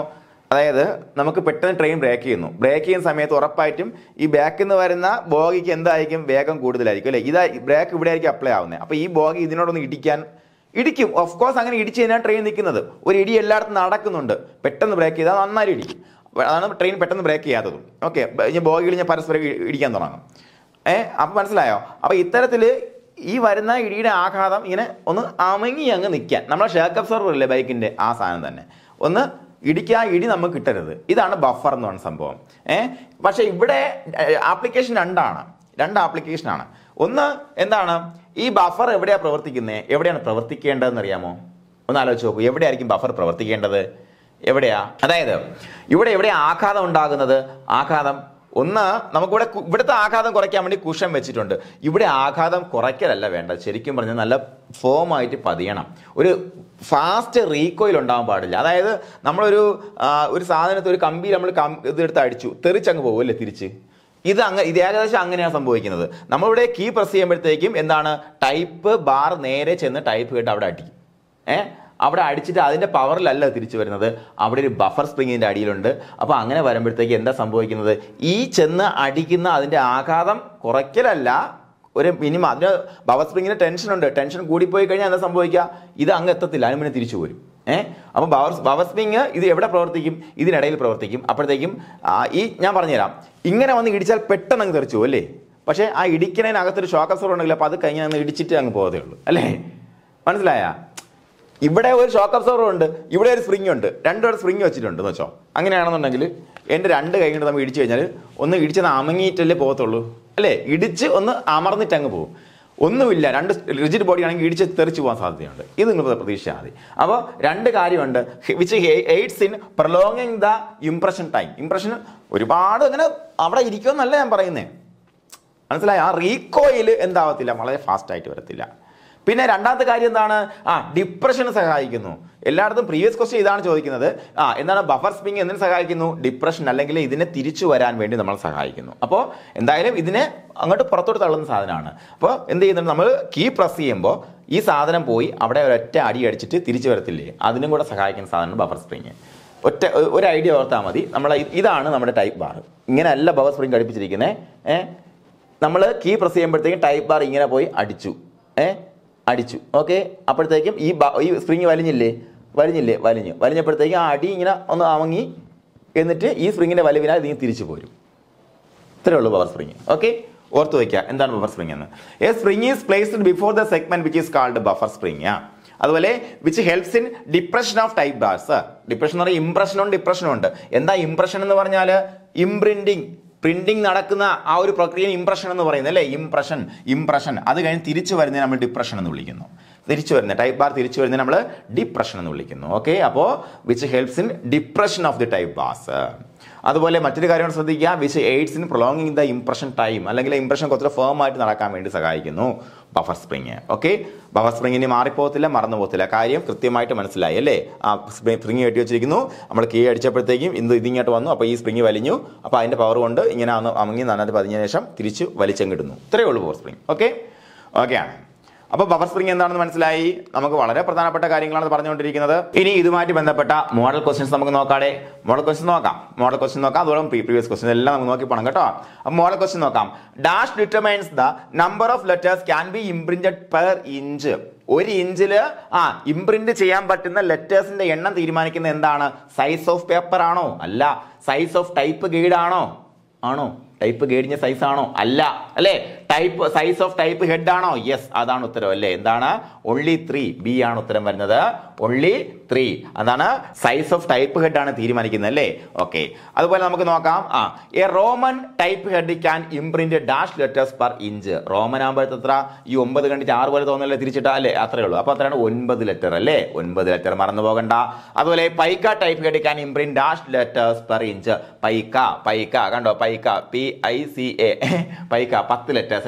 അതായത് നമുക്ക് പെട്ടെന്ന് ട്രെയിൻ ബ്രേക്ക് ചെയ്യുന്നു. ബ്രേക്ക് ചെയ്യുന്ന സമയത്ത് ഉറപ്പായിട്ടും ഈ ബാക്കിൽ നിന്ന് വരുന്ന ബോഗിക്ക് എന്തായിരിക്കും, വേഗം കൂടുതലായിരിക്കും അല്ലേ. ഇതാ ബ്രേക്ക് ഇവിടെ ആയിരിക്കും അപ്ലൈ ആവുന്നത്. അപ്പോൾ ഈ ബോഗി ഇതിനോടൊന്ന് ഇടിക്കാൻ ഇടിക്കും. ഓഫ് കോഴ്സ് അങ്ങനെ ഇടിച്ച് കഴിഞ്ഞാൽ ട്രെയിൻ നിൽക്കുന്നത്. ഒരു ഇടി എല്ലായിടത്തും നടക്കുന്നുണ്ട്. പെട്ടെന്ന് ബ്രേക്ക് ചെയ്താൽ നന്നായി ഇടിക്കും. അതാണ് ട്രെയിൻ പെട്ടെന്ന് ബ്രേക്ക് ചെയ്യാത്തതും. ഓക്കെ, ഇനി ബോഗികൾ ഞാൻ പരസ്പരം ഇടിക്കാൻ തുടങ്ങും. ഏഹ് അപ്പോൾ മനസ്സിലായോ? അപ്പോൾ ഇത്തരത്തിൽ ഈ വരുന്ന ഇടിയുടെ ആഘാതം ഇങ്ങനെ ഒന്ന് അമങ്ങി അങ്ങ് നിൽക്കാൻ, നമ്മളെ ഷേക്ക് അബ്സോർവർ ഇല്ലേ ബൈക്കിൻ്റെ, ആ സാധനം തന്നെ ഒന്ന് ഇടിക്കുക, ഇടി നമുക്ക് കിട്ടരുത്. ഇതാണ് ബഫർ എന്ന് പറഞ്ഞ സംഭവം. ഏഹ് പക്ഷേ ഇവിടെ ആപ്ലിക്കേഷൻ രണ്ടാണ് രണ്ട് ആപ്ലിക്കേഷനാണ്. ഒന്ന് എന്താണ്, ഈ ബഫർ എവിടെയാണ് പ്രവർത്തിക്കുന്നത്, എവിടെയാണ് പ്രവർത്തിക്കേണ്ടതെന്ന് അറിയാമോ? ഒന്ന് ആലോചിച്ച് നോക്കൂ. എവിടെയായിരിക്കും ബഫർ പ്രവർത്തിക്കേണ്ടത്? എവിടെയാ? അതായത് ഇവിടെ എവിടെയാ ആഘാതം ഉണ്ടാകുന്നത്? ആഘാതം ഒന്ന് നമുക്കിവിടെ ഇവിടുത്തെ ആഘാതം കുറയ്ക്കാൻ വേണ്ടി കുഷൻ വെച്ചിട്ടുണ്ട്. ഇവിടെ ആഘാതം കുറയ്ക്കലല്ല വേണ്ടത്, ശരിക്കും പറഞ്ഞാൽ നല്ല ഫോമായിട്ട് പതിയണം. ഒരു ഫാസ്റ്റ് റീകോയിൽ ഉണ്ടാകാൻ പാടില്ല. അതായത് നമ്മളൊരു ഒരു സാധനത്തെ ഒരു കമ്പി നമ്മൾ ഇതെടുത്ത് അടിച്ചു, തെറിച്ചങ്ങ് പോകും അല്ലേ തിരിച്ച്. ഇത് അങ്ങ് ഇത് ഏകദേശം അങ്ങനെയാണ് സംഭവിക്കുന്നത്. നമ്മളിവിടെ കീ പ്രസ് ചെയ്യുമ്പോഴത്തേക്കും എന്താണ്, ടൈപ്പ് ബാർ നേരെ ചെന്ന് ടൈപ്പ് കേട്ട് അവിടെ അടിക്കും. ഏഹ് അവിടെ അടിച്ചിട്ട് അതിൻ്റെ പവറിലല്ല തിരിച്ചു വരുന്നത്, അവിടെ ഒരു ബഫർ സ്പ്രിങ്ങിൻ്റെ അടിയിലുണ്ട്. അപ്പോൾ അങ്ങനെ വരുമ്പോഴത്തേക്ക് എന്താ സംഭവിക്കുന്നത്, ഈ ചെന്ന് അടിക്കുന്ന അതിൻ്റെ ആഘാതം കുറയ്ക്കലല്ല, ഒരു മിനിമം. അതിന് ബഫർ സ്പ്രിങ്ങിന് ടെൻഷനുണ്ട്. ടെൻഷൻ കൂടിപ്പോയി കഴിഞ്ഞാൽ എന്താ സംഭവിക്കുക, ഇത് അങ്ങ് എത്തത്തില്ല, അതിന് പിന്നെ തിരിച്ചു പോരും. ഏഹ് അപ്പോൾ ബവർ ബഫർ സ്പ്രിങ് ഇത് എവിടെ പ്രവർത്തിക്കും, ഇതിനിടയിൽ പ്രവർത്തിക്കും. അപ്പോഴത്തേക്കും ഈ ഞാൻ പറഞ്ഞുതരാം, ഇങ്ങനെ വന്ന് ഇടിച്ചാൽ പെട്ടെന്ന് അങ്ങ് തെറിച്ചു അല്ലേ. പക്ഷേ ആ ഇടിക്കുന്നതിനകത്തൊരു ഷോക്ക് അബ്സോർവർ ഉണ്ടെങ്കിൽ അപ്പോൾ അത് കഴിഞ്ഞാൽ അങ്ങ് ഇടിച്ചിട്ട് അങ്ങ് പോകത്തേ ഉള്ളൂ അല്ലേ. മനസ്സിലായ? ഇവിടെ ഒരു ഷോക്ക് അബ്സോർവർ ഉണ്ട്, ഇവിടെ ഒരു സ്പ്രിങ് ഉണ്ട്, രണ്ടൊരു സ്പ്രിങ് വെച്ചിട്ടുണ്ട് എന്ന് വെച്ചോ. അങ്ങനെയാണെന്നുണ്ടെങ്കിൽ എൻ്റെ രണ്ട് കൈ കൊണ്ട് നമ്മൾ ഇടിച്ചു കഴിഞ്ഞാൽ ഒന്ന് ഇടിച്ചത് അമങ്ങിയിട്ടല്ലേ പോകത്തുള്ളൂ അല്ലേ. ഇടിച്ച് ഒന്ന് അമർന്നിട്ട് അങ്ങ് പോകും. ഒന്നുമില്ല, രണ്ട് റിജിഡ് ബോഡി ആണെങ്കിൽ ഇടിച്ച് തെറിച്ച് പോകാൻ സാധ്യതയുണ്ട്. ഇത് നിങ്ങൾ പ്രതീക്ഷിച്ചാൽ മതി. അപ്പോൾ രണ്ട് കാര്യമുണ്ട്, which aids in prolonging the impression time. Impression ഒരുപാട് അങ്ങനെ അവിടെ ഇരിക്കുമെന്നല്ല ഞാൻ പറയുന്നത്, മനസ്സിലായി? ആ റീകോയിൽ എന്താവത്തില്ല, വളരെ ഫാസ്റ്റ് ആയിട്ട് വരത്തില്ല. പിന്നെ രണ്ടാമത്തെ കാര്യം എന്താണ്, ആ ഡിപ്രഷന് സഹായിക്കുന്നു. എല്ലായിടത്തും പ്രീവിയസ് ക്വസ്റ്റ്യൻ ഇതാണ് ചോദിക്കുന്നത്. ആ എന്താണ് ബഫർ സ്പ്രിങ് എന്തിനു സഹായിക്കുന്നു? ഡിപ്രഷൻ അല്ലെങ്കിൽ ഇതിനെ തിരിച്ചു വരാൻ വേണ്ടി നമ്മൾ സഹായിക്കുന്നു. അപ്പോൾ എന്തായാലും ഇതിനെ അങ്ങോട്ട് പുറത്തോട്ട് തള്ളുന്ന സാധനമാണ്. അപ്പോൾ എന്ത് ചെയ്യുന്നുണ്ട്, നമ്മൾ കീ പ്രസ് ചെയ്യുമ്പോൾ ഈ സാധനം പോയി അവിടെ ഒരൊറ്റ അടി അടിച്ചിട്ട് തിരിച്ചു വരത്തില്ലേ, അതിനും കൂടെ സഹായിക്കുന്ന സാധനമാണ് ബഫർ സ്പ്രിങ്. ഒറ്റ ഒരു ഐഡിയ ഓർത്താൽ മതി. നമ്മൾ ഇതാണ് നമ്മുടെ ടൈപ്പ് ബാർ. ഇങ്ങനെയല്ല ബഫർ സ്പ്രിങ് ഘടിപ്പിച്ചിരിക്കുന്നത്. ഏഹ് നമ്മൾ കീ പ്രസ് ചെയ്യുമ്പോഴത്തേക്കും ടൈപ്പ് ബാർ ഇങ്ങനെ പോയി അടിച്ചു, ഏഹ് അടിച്ചു. ഓക്കെ, അപ്പോഴത്തേക്കും ഈ ഈ സ്പ്രിങ് വലിഞ്ഞില്ലേ വലിഞ്ഞില്ലേ വലിഞ്ഞു വലിഞ്ഞപ്പോഴത്തേക്കും ആ അടി ഇങ്ങനെ ഒന്ന് അമങ്ങി, എന്നിട്ട് ഈ സ്പ്രിങ്ങിന്റെ വലിവിനാൽ ഇതിന് തിരിച്ചു പോരും. ഇത്രയേ ഉള്ളൂ ബഫർ സ്പ്രിങ്. ഓക്കെ, ഓർത്ത് വയ്ക്കുക എന്താണ് ബഫർ സ്പ്രിങ് എന്ന്. A spring is placed before the segment which is called buffer spring. അതുപോലെ which helps in depression of type bars. Depression എന്ന് പറഞ്ഞാൽ ഇംപ്രഷനുണ്ട് ഡിപ്രഷനുണ്ട്. എന്താ ഇംപ്രഷൻ എന്ന് പറഞ്ഞാൽ? ഇംപ്രിന്റിങ്, പ്രിന്റിങ് നടക്കുന്ന ആ ഒരു പ്രക്രിയ ഇംപ്രഷൻ എന്ന് പറയുന്നത് അല്ലേ. ഇംപ്രഷൻ ഇംപ്രഷൻ അത് കഴിഞ്ഞ് തിരിച്ചു വരുന്നതിന് നമ്മൾ ഡിപ്രഷൻ എന്ന് വിളിക്കുന്നു. തിരിച്ചു വരുന്നത് ടൈപ്പ് ബാർ തിരിച്ചു വരുന്നതിന് നമ്മൾ ഡിപ്രഷൻ എന്ന് വിളിക്കുന്നു. ഓക്കെ, അപ്പോൾ which helps in depression of the type bars. അതുപോലെ മറ്റൊരു കാര്യം ശ്രദ്ധിക്കുക, which aids in prolonging the impression time, അല്ലെങ്കിൽ ഇംപ്രഷൻ കുറച്ച് ഫേം ആയിട്ട് നടക്കാൻ വേണ്ടി സഹായിക്കുന്നു ബഫർ സ്പ്രിങ്. ഓക്കെ, ബഫർ സ്പ്രിങ്ങിന് മാറിപ്പോകത്തില്ല, മറന്നു പോകത്തില്ല. കാര്യം കൃത്യമായിട്ട് മനസ്സിലായി അല്ലേ. ആ സ്പ്രിങ് കെട്ടി വെച്ചിരിക്കുന്നു, നമ്മൾ കീ അടിച്ചപ്പോഴത്തേക്കും ഇത് ഇതിങ്ങോട്ട് വന്നു, അപ്പോൾ ഈ സ്പ്രിങ് വലിഞ്ഞു, അപ്പോൾ അതിൻ്റെ പവർ കൊണ്ട് ഇങ്ങനെ ഒന്ന് അമങ്ങി നന്നായിട്ട് പതിഞ്ഞതിന് ശേഷം തിരിച്ച് വലിച്ചെങ്കിടുന്നു. ഇത്രയേ ഉള്ളൂ ബഫർ സ്പ്രിങ്. ഓക്കെ ഓക്കെ ആണ്. അപ്പോൾ ബഫർ സ്പ്രിങ് എന്താണെന്ന് മനസ്സിലായി. നമുക്ക് വളരെ പ്രധാനപ്പെട്ട കാര്യങ്ങളാണ് പറഞ്ഞുകൊണ്ടിരിക്കുന്നത്. ഇനി ഇതുമായിട്ട് ബന്ധപ്പെട്ട മോഡൽ ക്വസ്റ്റ്യൻസ് നമുക്ക് നോക്കാടെ. മോഡൽ ക്വസ്റ്റ്യൻ നോക്കാം മോഡൽ ക്വസ്റ്റ്യൻ നോക്കാം അതുപോലെ പ്രീവിയസ് ക്വസ്റ്റ്യൻ എല്ലാം നമുക്ക് നോക്കി പോകണം കേട്ടോ. അപ്പോൾ മോഡൽ ക്വസ്റ്റ്യൻ നോക്കാം. Dash determines the number of letters can be imprinted per inch. ഒരു ഇഞ്ചില് ആ ഇംപ്രിന്റ് ചെയ്യാൻ പറ്റുന്ന ലെറ്റേഴ്സിന്റെ എണ്ണം തീരുമാനിക്കുന്നത് എന്താണ്? സൈസ് ഓഫ് പേപ്പർ ആണോ? അല്ല. സൈസ് ഓഫ് ടൈപ്പ് ഗൈഡ് ആണോ? ആണോ? ടൈപ്പ് ഗൈഡിന്റെ സൈസ് ആണോ? അല്ല. അല്ലേ? Type size of type head ആണോ? യെസ്, അതാണ് ഉത്തരം അല്ലേ. എന്താണ്? Only three. ബി ആണ് ഉത്തരം വരുന്നത്. Only three. അതാണ് സൈസ് ഓഫ് ടൈപ്പ് ഹെഡ് ആണ് തീരുമാനിക്കുന്നത് അല്ലേ. ഓക്കെ, അതുപോലെ നമുക്ക് നോക്കാം. ആ a roman type head can imprint dash letters per inch. Roman ആകുമ്പോഴത്തെ എത്ര? ഈ ഒമ്പത് കണ്ടിട്ട് ആറ് പോലെ തോന്നല്ലേ തിരിച്ചിട്ടാ അല്ലേ? അത്രേ ഉള്ളൂ. അപ്പൊ അത്രയാണ് ഒൻപത് ലെറ്റർ അല്ലേ. ഒൻപത് ലെറ്റർ മറന്നു പോകണ്ട. അതുപോലെ pica type head can imprint dash letters per inch. Pica pica കണ്ടോ? Pica P I C A pica പത്ത് ലെറ്റേഴ്സ് അല്ലേ.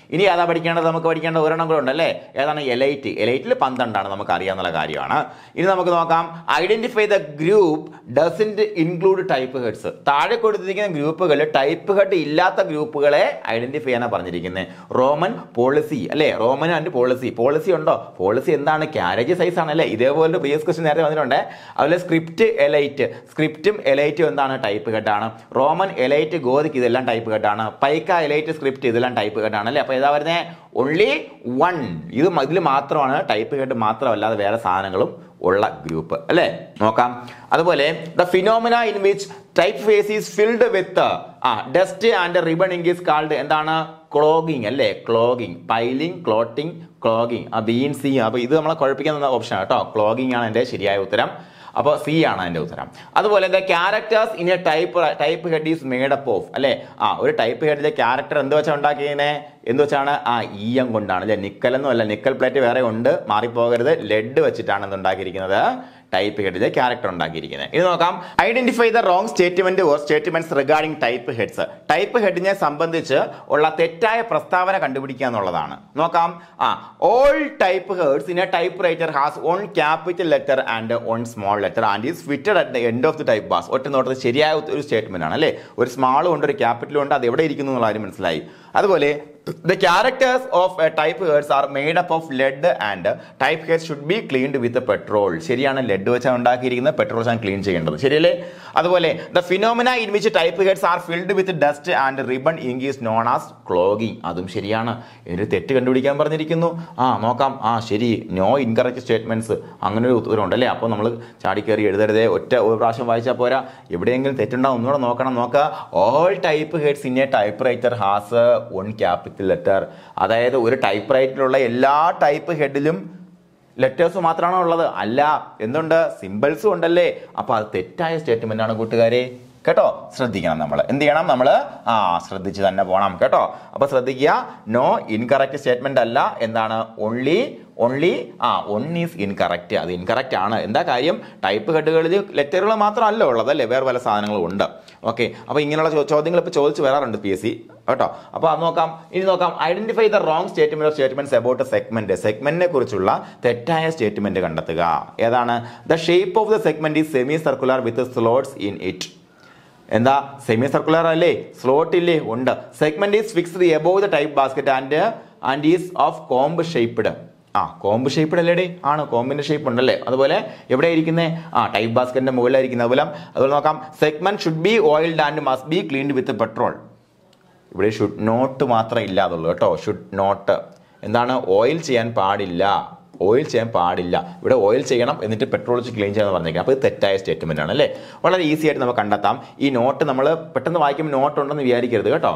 ഇനി ഏതാ പഠിക്കേണ്ടത്? നമുക്ക് പഠിക്കേണ്ട ഒരെണ്ണം കൂടെ ഉണ്ടല്ലേ, ഏതാണ്? എലൈറ്റ്. എലൈറ്റിൽ പന്ത്രണ്ടാണ്, നമുക്ക് അറിയാവുന്ന കാര്യമാണ്. ഇനി നമുക്ക് നോക്കാം, identify the group doesn't include type heads. താഴെ കൊടുത്തിരിക്കുന്ന ഗ്രൂപ്പുകൾ ടൈപ്പ് ഹെഡ് ഇല്ലാത്ത ഗ്രൂപ്പുകളെ ഐഡന്റിഫൈ ചെയ്യാനാണ് പറഞ്ഞിരിക്കുന്നത്. റോമൻ പോളിസി അല്ലേ, റോമൻ ആൻഡ് പോളിസി. പോളിസി ഉണ്ടോ? പോളിസി എന്താണ്? ക്യാരേജ് സൈസ് ആണ് അല്ലേ. ഇതേപോലെ പ്രീവിയസ് ക്വസ്റ്റ്യൻ നേരത്തെ വന്നിട്ടുണ്ട്. അതുപോലെ സ്ക്രിപ്റ്റ് എലൈറ്റ്, സ്ക്രിപ്റ്റും എലൈറ്റും എന്താണ്? ടൈപ്പ് ഹെഡ് ആണ്. റോമൻ എലൈറ്റ് ഗോതിക് ഇതെല്ലാം ടൈപ്പ് ഹെഡ് ആണ്. പൈക്ക എലൈറ്റ് സ്ക്രിപ്റ്റ് ഇതെല്ലാം ടൈപ്പ് ഹെഡ് ആണ് അല്ലേ. അപ്പോൾ ഏതാ വരുന്നത്? Only one. ഇത് ഇതിൽ മാത്രമാണ് ടൈപ്പ് ഹെഡ് മാത്രമല്ലാതെ വേറെ സാധനങ്ങളും ഉള്ള ഗ്രൂപ്പ് അല്ലേ. നോക്കാം. അതുപോലെ the phenomena in which type face is filled with ah dust and ribboning is called എന്താണ്? ക്ലോഗിങ് അല്ലേ. Clogging, piling, clotting, clogging. ആ ബി സി. അപ്പോൾ ഇത് നമ്മളെ കുഴപ്പിക്കുന്ന ഓപ്ഷൻ കേട്ടോ. ക്ലോഗിങ് ആണ് എൻ്റെ ശരിയായ ഉത്തരം. അപ്പോൾ സി ആണ് അതിന്റെ ഉത്തരം. അതുപോലെ the characters in a type type head is made up of അല്ലേ. ആ ഒരു ടൈപ്പ് ഹെഡിലെ ക്യാരക്ടർ എന്ത് വെച്ചാൽ ഉണ്ടാക്കിയതിനെ? എന്ത് വെച്ചാണ്? ആ ഈയം കൊണ്ടാണ് അല്ലെ. നിക്കലൊന്നും അല്ല, നിക്കൽ പ്ലേറ്റ് വേറെ ഉണ്ട്, മാറിപ്പോകരുത്. ലെഡ് വെച്ചിട്ടാണ് ഇത് ഉണ്ടാക്കിയിരിക്കുന്നത്. ടൈപ്പ് ഹെഡിലെ ക്യാരക്ടർ ഉണ്ടാക്കിയിരിക്കുന്നത്. ഇത് നോക്കാം. Identify the wrong statement or statements regarding type heads. Type ഹെഡിനെ സംബന്ധിച്ച് ഉള്ള തെറ്റായ പ്രസ്താവന കണ്ടുപിടിക്കുക എന്നുള്ളതാണ്. നോക്കാം. ആ all type heads in a typewriter has one capital letter and one small letter and is fitted at the end of the type bars. ഒറ്റ നോട്ടത്തിൽ ശരിയായ ഒരു സ്റ്റേറ്റ്മെന്റ് ആണ് അല്ലേ. ഒരു സ്മാളും ഉണ്ട്, ഒരു ക്യാപിറ്റലും ഉണ്ട്. അത് എവിടെ ഇരിക്കുന്നു എന്നുള്ള കാര്യം മനസ്സിലായി. അതുപോലെ the characters of a type heads are made up of lead and type heads should be cleaned with petrol. ശരിയാണ്, ലെഡ് വെച്ചാണ് ഉണ്ടാക്കിയിരിക്കുന്നത്, പെട്രോൾ വെച്ചാണ് ക്ലീൻ ചെയ്യേണ്ടത്. ശരിയല്ലേ? അതുപോലെ the phenomena in which type heads are filled with dust and ribbon ink is known as clogging. അതും ശരിയാണ്. ഇതിന് തെറ്റ് കണ്ടുപിടിക്കാൻ പറഞ്ഞിരിക്കുന്നു. ആ നോക്കാം. ആ ശരി, നോ ഇൻകറക്റ്റ് സ്റ്റേറ്റ്മെന്റ്സ് അങ്ങനെ ഒരു ഉത്തരം ഉണ്ടല്ലേ. അപ്പോൾ നമ്മൾ ചാടിക്കയറി എഴുതരുതേ. ഒറ്റ ഒരു പ്രാവശ്യം വായിച്ചാൽ പോരാ, എവിടെയെങ്കിലും തെറ്റുണ്ടാവും ഒന്നുകൂടെ നോക്കണം. നോക്കുക. All type heads in a typewriter has one capital letter. അതായത് ഒരു ടൈപ്പ് റൈറ്ററിലുള്ള എല്ലാ ടൈപ്പ് ഹെഡിലും ലെറ്റേഴ്സ് മാത്രമാണോ ഉള്ളത്? അല്ല, എന്തുണ്ട്? സിമ്പിൾസും ഉണ്ടല്ലേ. അപ്പൊ അത് തെറ്റായ സ്റ്റേറ്റ്മെന്റ് ആണ് കൂട്ടുകാരെ കേട്ടോ. ശ്രദ്ധിക്കണം. നമ്മൾ എന്ത് ചെയ്യണം? നമ്മൾ ആ ശ്രദ്ധിച്ച് തന്നെ പോകണം കേട്ടോ. അപ്പൊ ശ്രദ്ധിക്കുക, നോ ഇൻകറക്റ്റ് സ്റ്റേറ്റ്മെന്റ് അല്ല. എന്താണ്? ഓൺലി ഓൺലി ആ ഒൺ ഈസ് ഇൻകറക്റ്റ്. അത് ഇൻകറക്റ്റ് ആണ്. എന്താ കാര്യം? ടൈപ്പ് ഹെഡുകളിൽ ലെറ്ററുകൾ മാത്രമല്ല ഉള്ളത് അല്ലേ, വേറെ പല സാധനങ്ങളും ഉണ്ട്. ഓക്കെ. അപ്പോൾ ഇങ്ങനെയുള്ള ചോദ്യങ്ങൾ ഇപ്പോൾ ചോദിച്ച് വരാറുണ്ട് പി എസ് സി കേട്ടോ. അപ്പോൾ അത് നോക്കാം. ഇനി നോക്കാം. Identify the wrong statement of statements about a segment. സെഗ്മെന്റിനെ കുറിച്ചുള്ള തെറ്റായ സ്റ്റേറ്റ്മെന്റ് കണ്ടെത്തുക. ഏതാണ്? The shape of the segment is semicircular with slots in it. എന്താ? സെമി സർക്കുലർ അല്ലേ, സ്ലോട്ട് ഇല്ലേ? ഉണ്ട്. Segment is fixed above the type basket and and is of comb shaped. ആ കോംബ് ഷേപ്പ്ഡ് അല്ലേടേ? ആണ്, കോമ്പിന്റെ ഷേപ്പ് ഉണ്ടല്ലേ. അതുപോലെ എവിടെ ഇരിക്കുന്നത്? ആ ടൈപ്പ് ബാസ്ക്കറ്റിന്റെ മുകളിലായിരിക്കുന്നത്. അതുപോലെ അതുപോലെ നോക്കാം. Segment should be oiled and must be cleaned with petrol. ഇവിടെ ഷുഡ് നോട്ട് മാത്രമേ ഇല്ലാതുള്ളൂ കേട്ടോ. ഷുഡ് നോട്ട് എന്താണ്? ഓയിൽ ചെയ്യാൻ പാടില്ല, ഓയിൽ ചെയ്യാൻ പാടില്ല. ഇവിടെ ഓയിൽ ചെയ്യണം, എന്നിട്ട് പെട്രോൾ വെച്ച് ക്ലീൻ ചെയ്യാന്ന് പറഞ്ഞേക്കാം. അപ്പോൾ ഇത് തെറ്റായ സ്റ്റേറ്റ്മെന്റ് ആണ് അല്ലേ. വളരെ ഈസി ആയിട്ട് നമുക്ക് കണ്ടെത്താം. ഈ നോട്ട് നമ്മൾ പെട്ടെന്ന് വായിക്കുമ്പോൾ നോട്ട് ഉണ്ടെന്ന് വിചാരിക്കരുത് കേട്ടോ.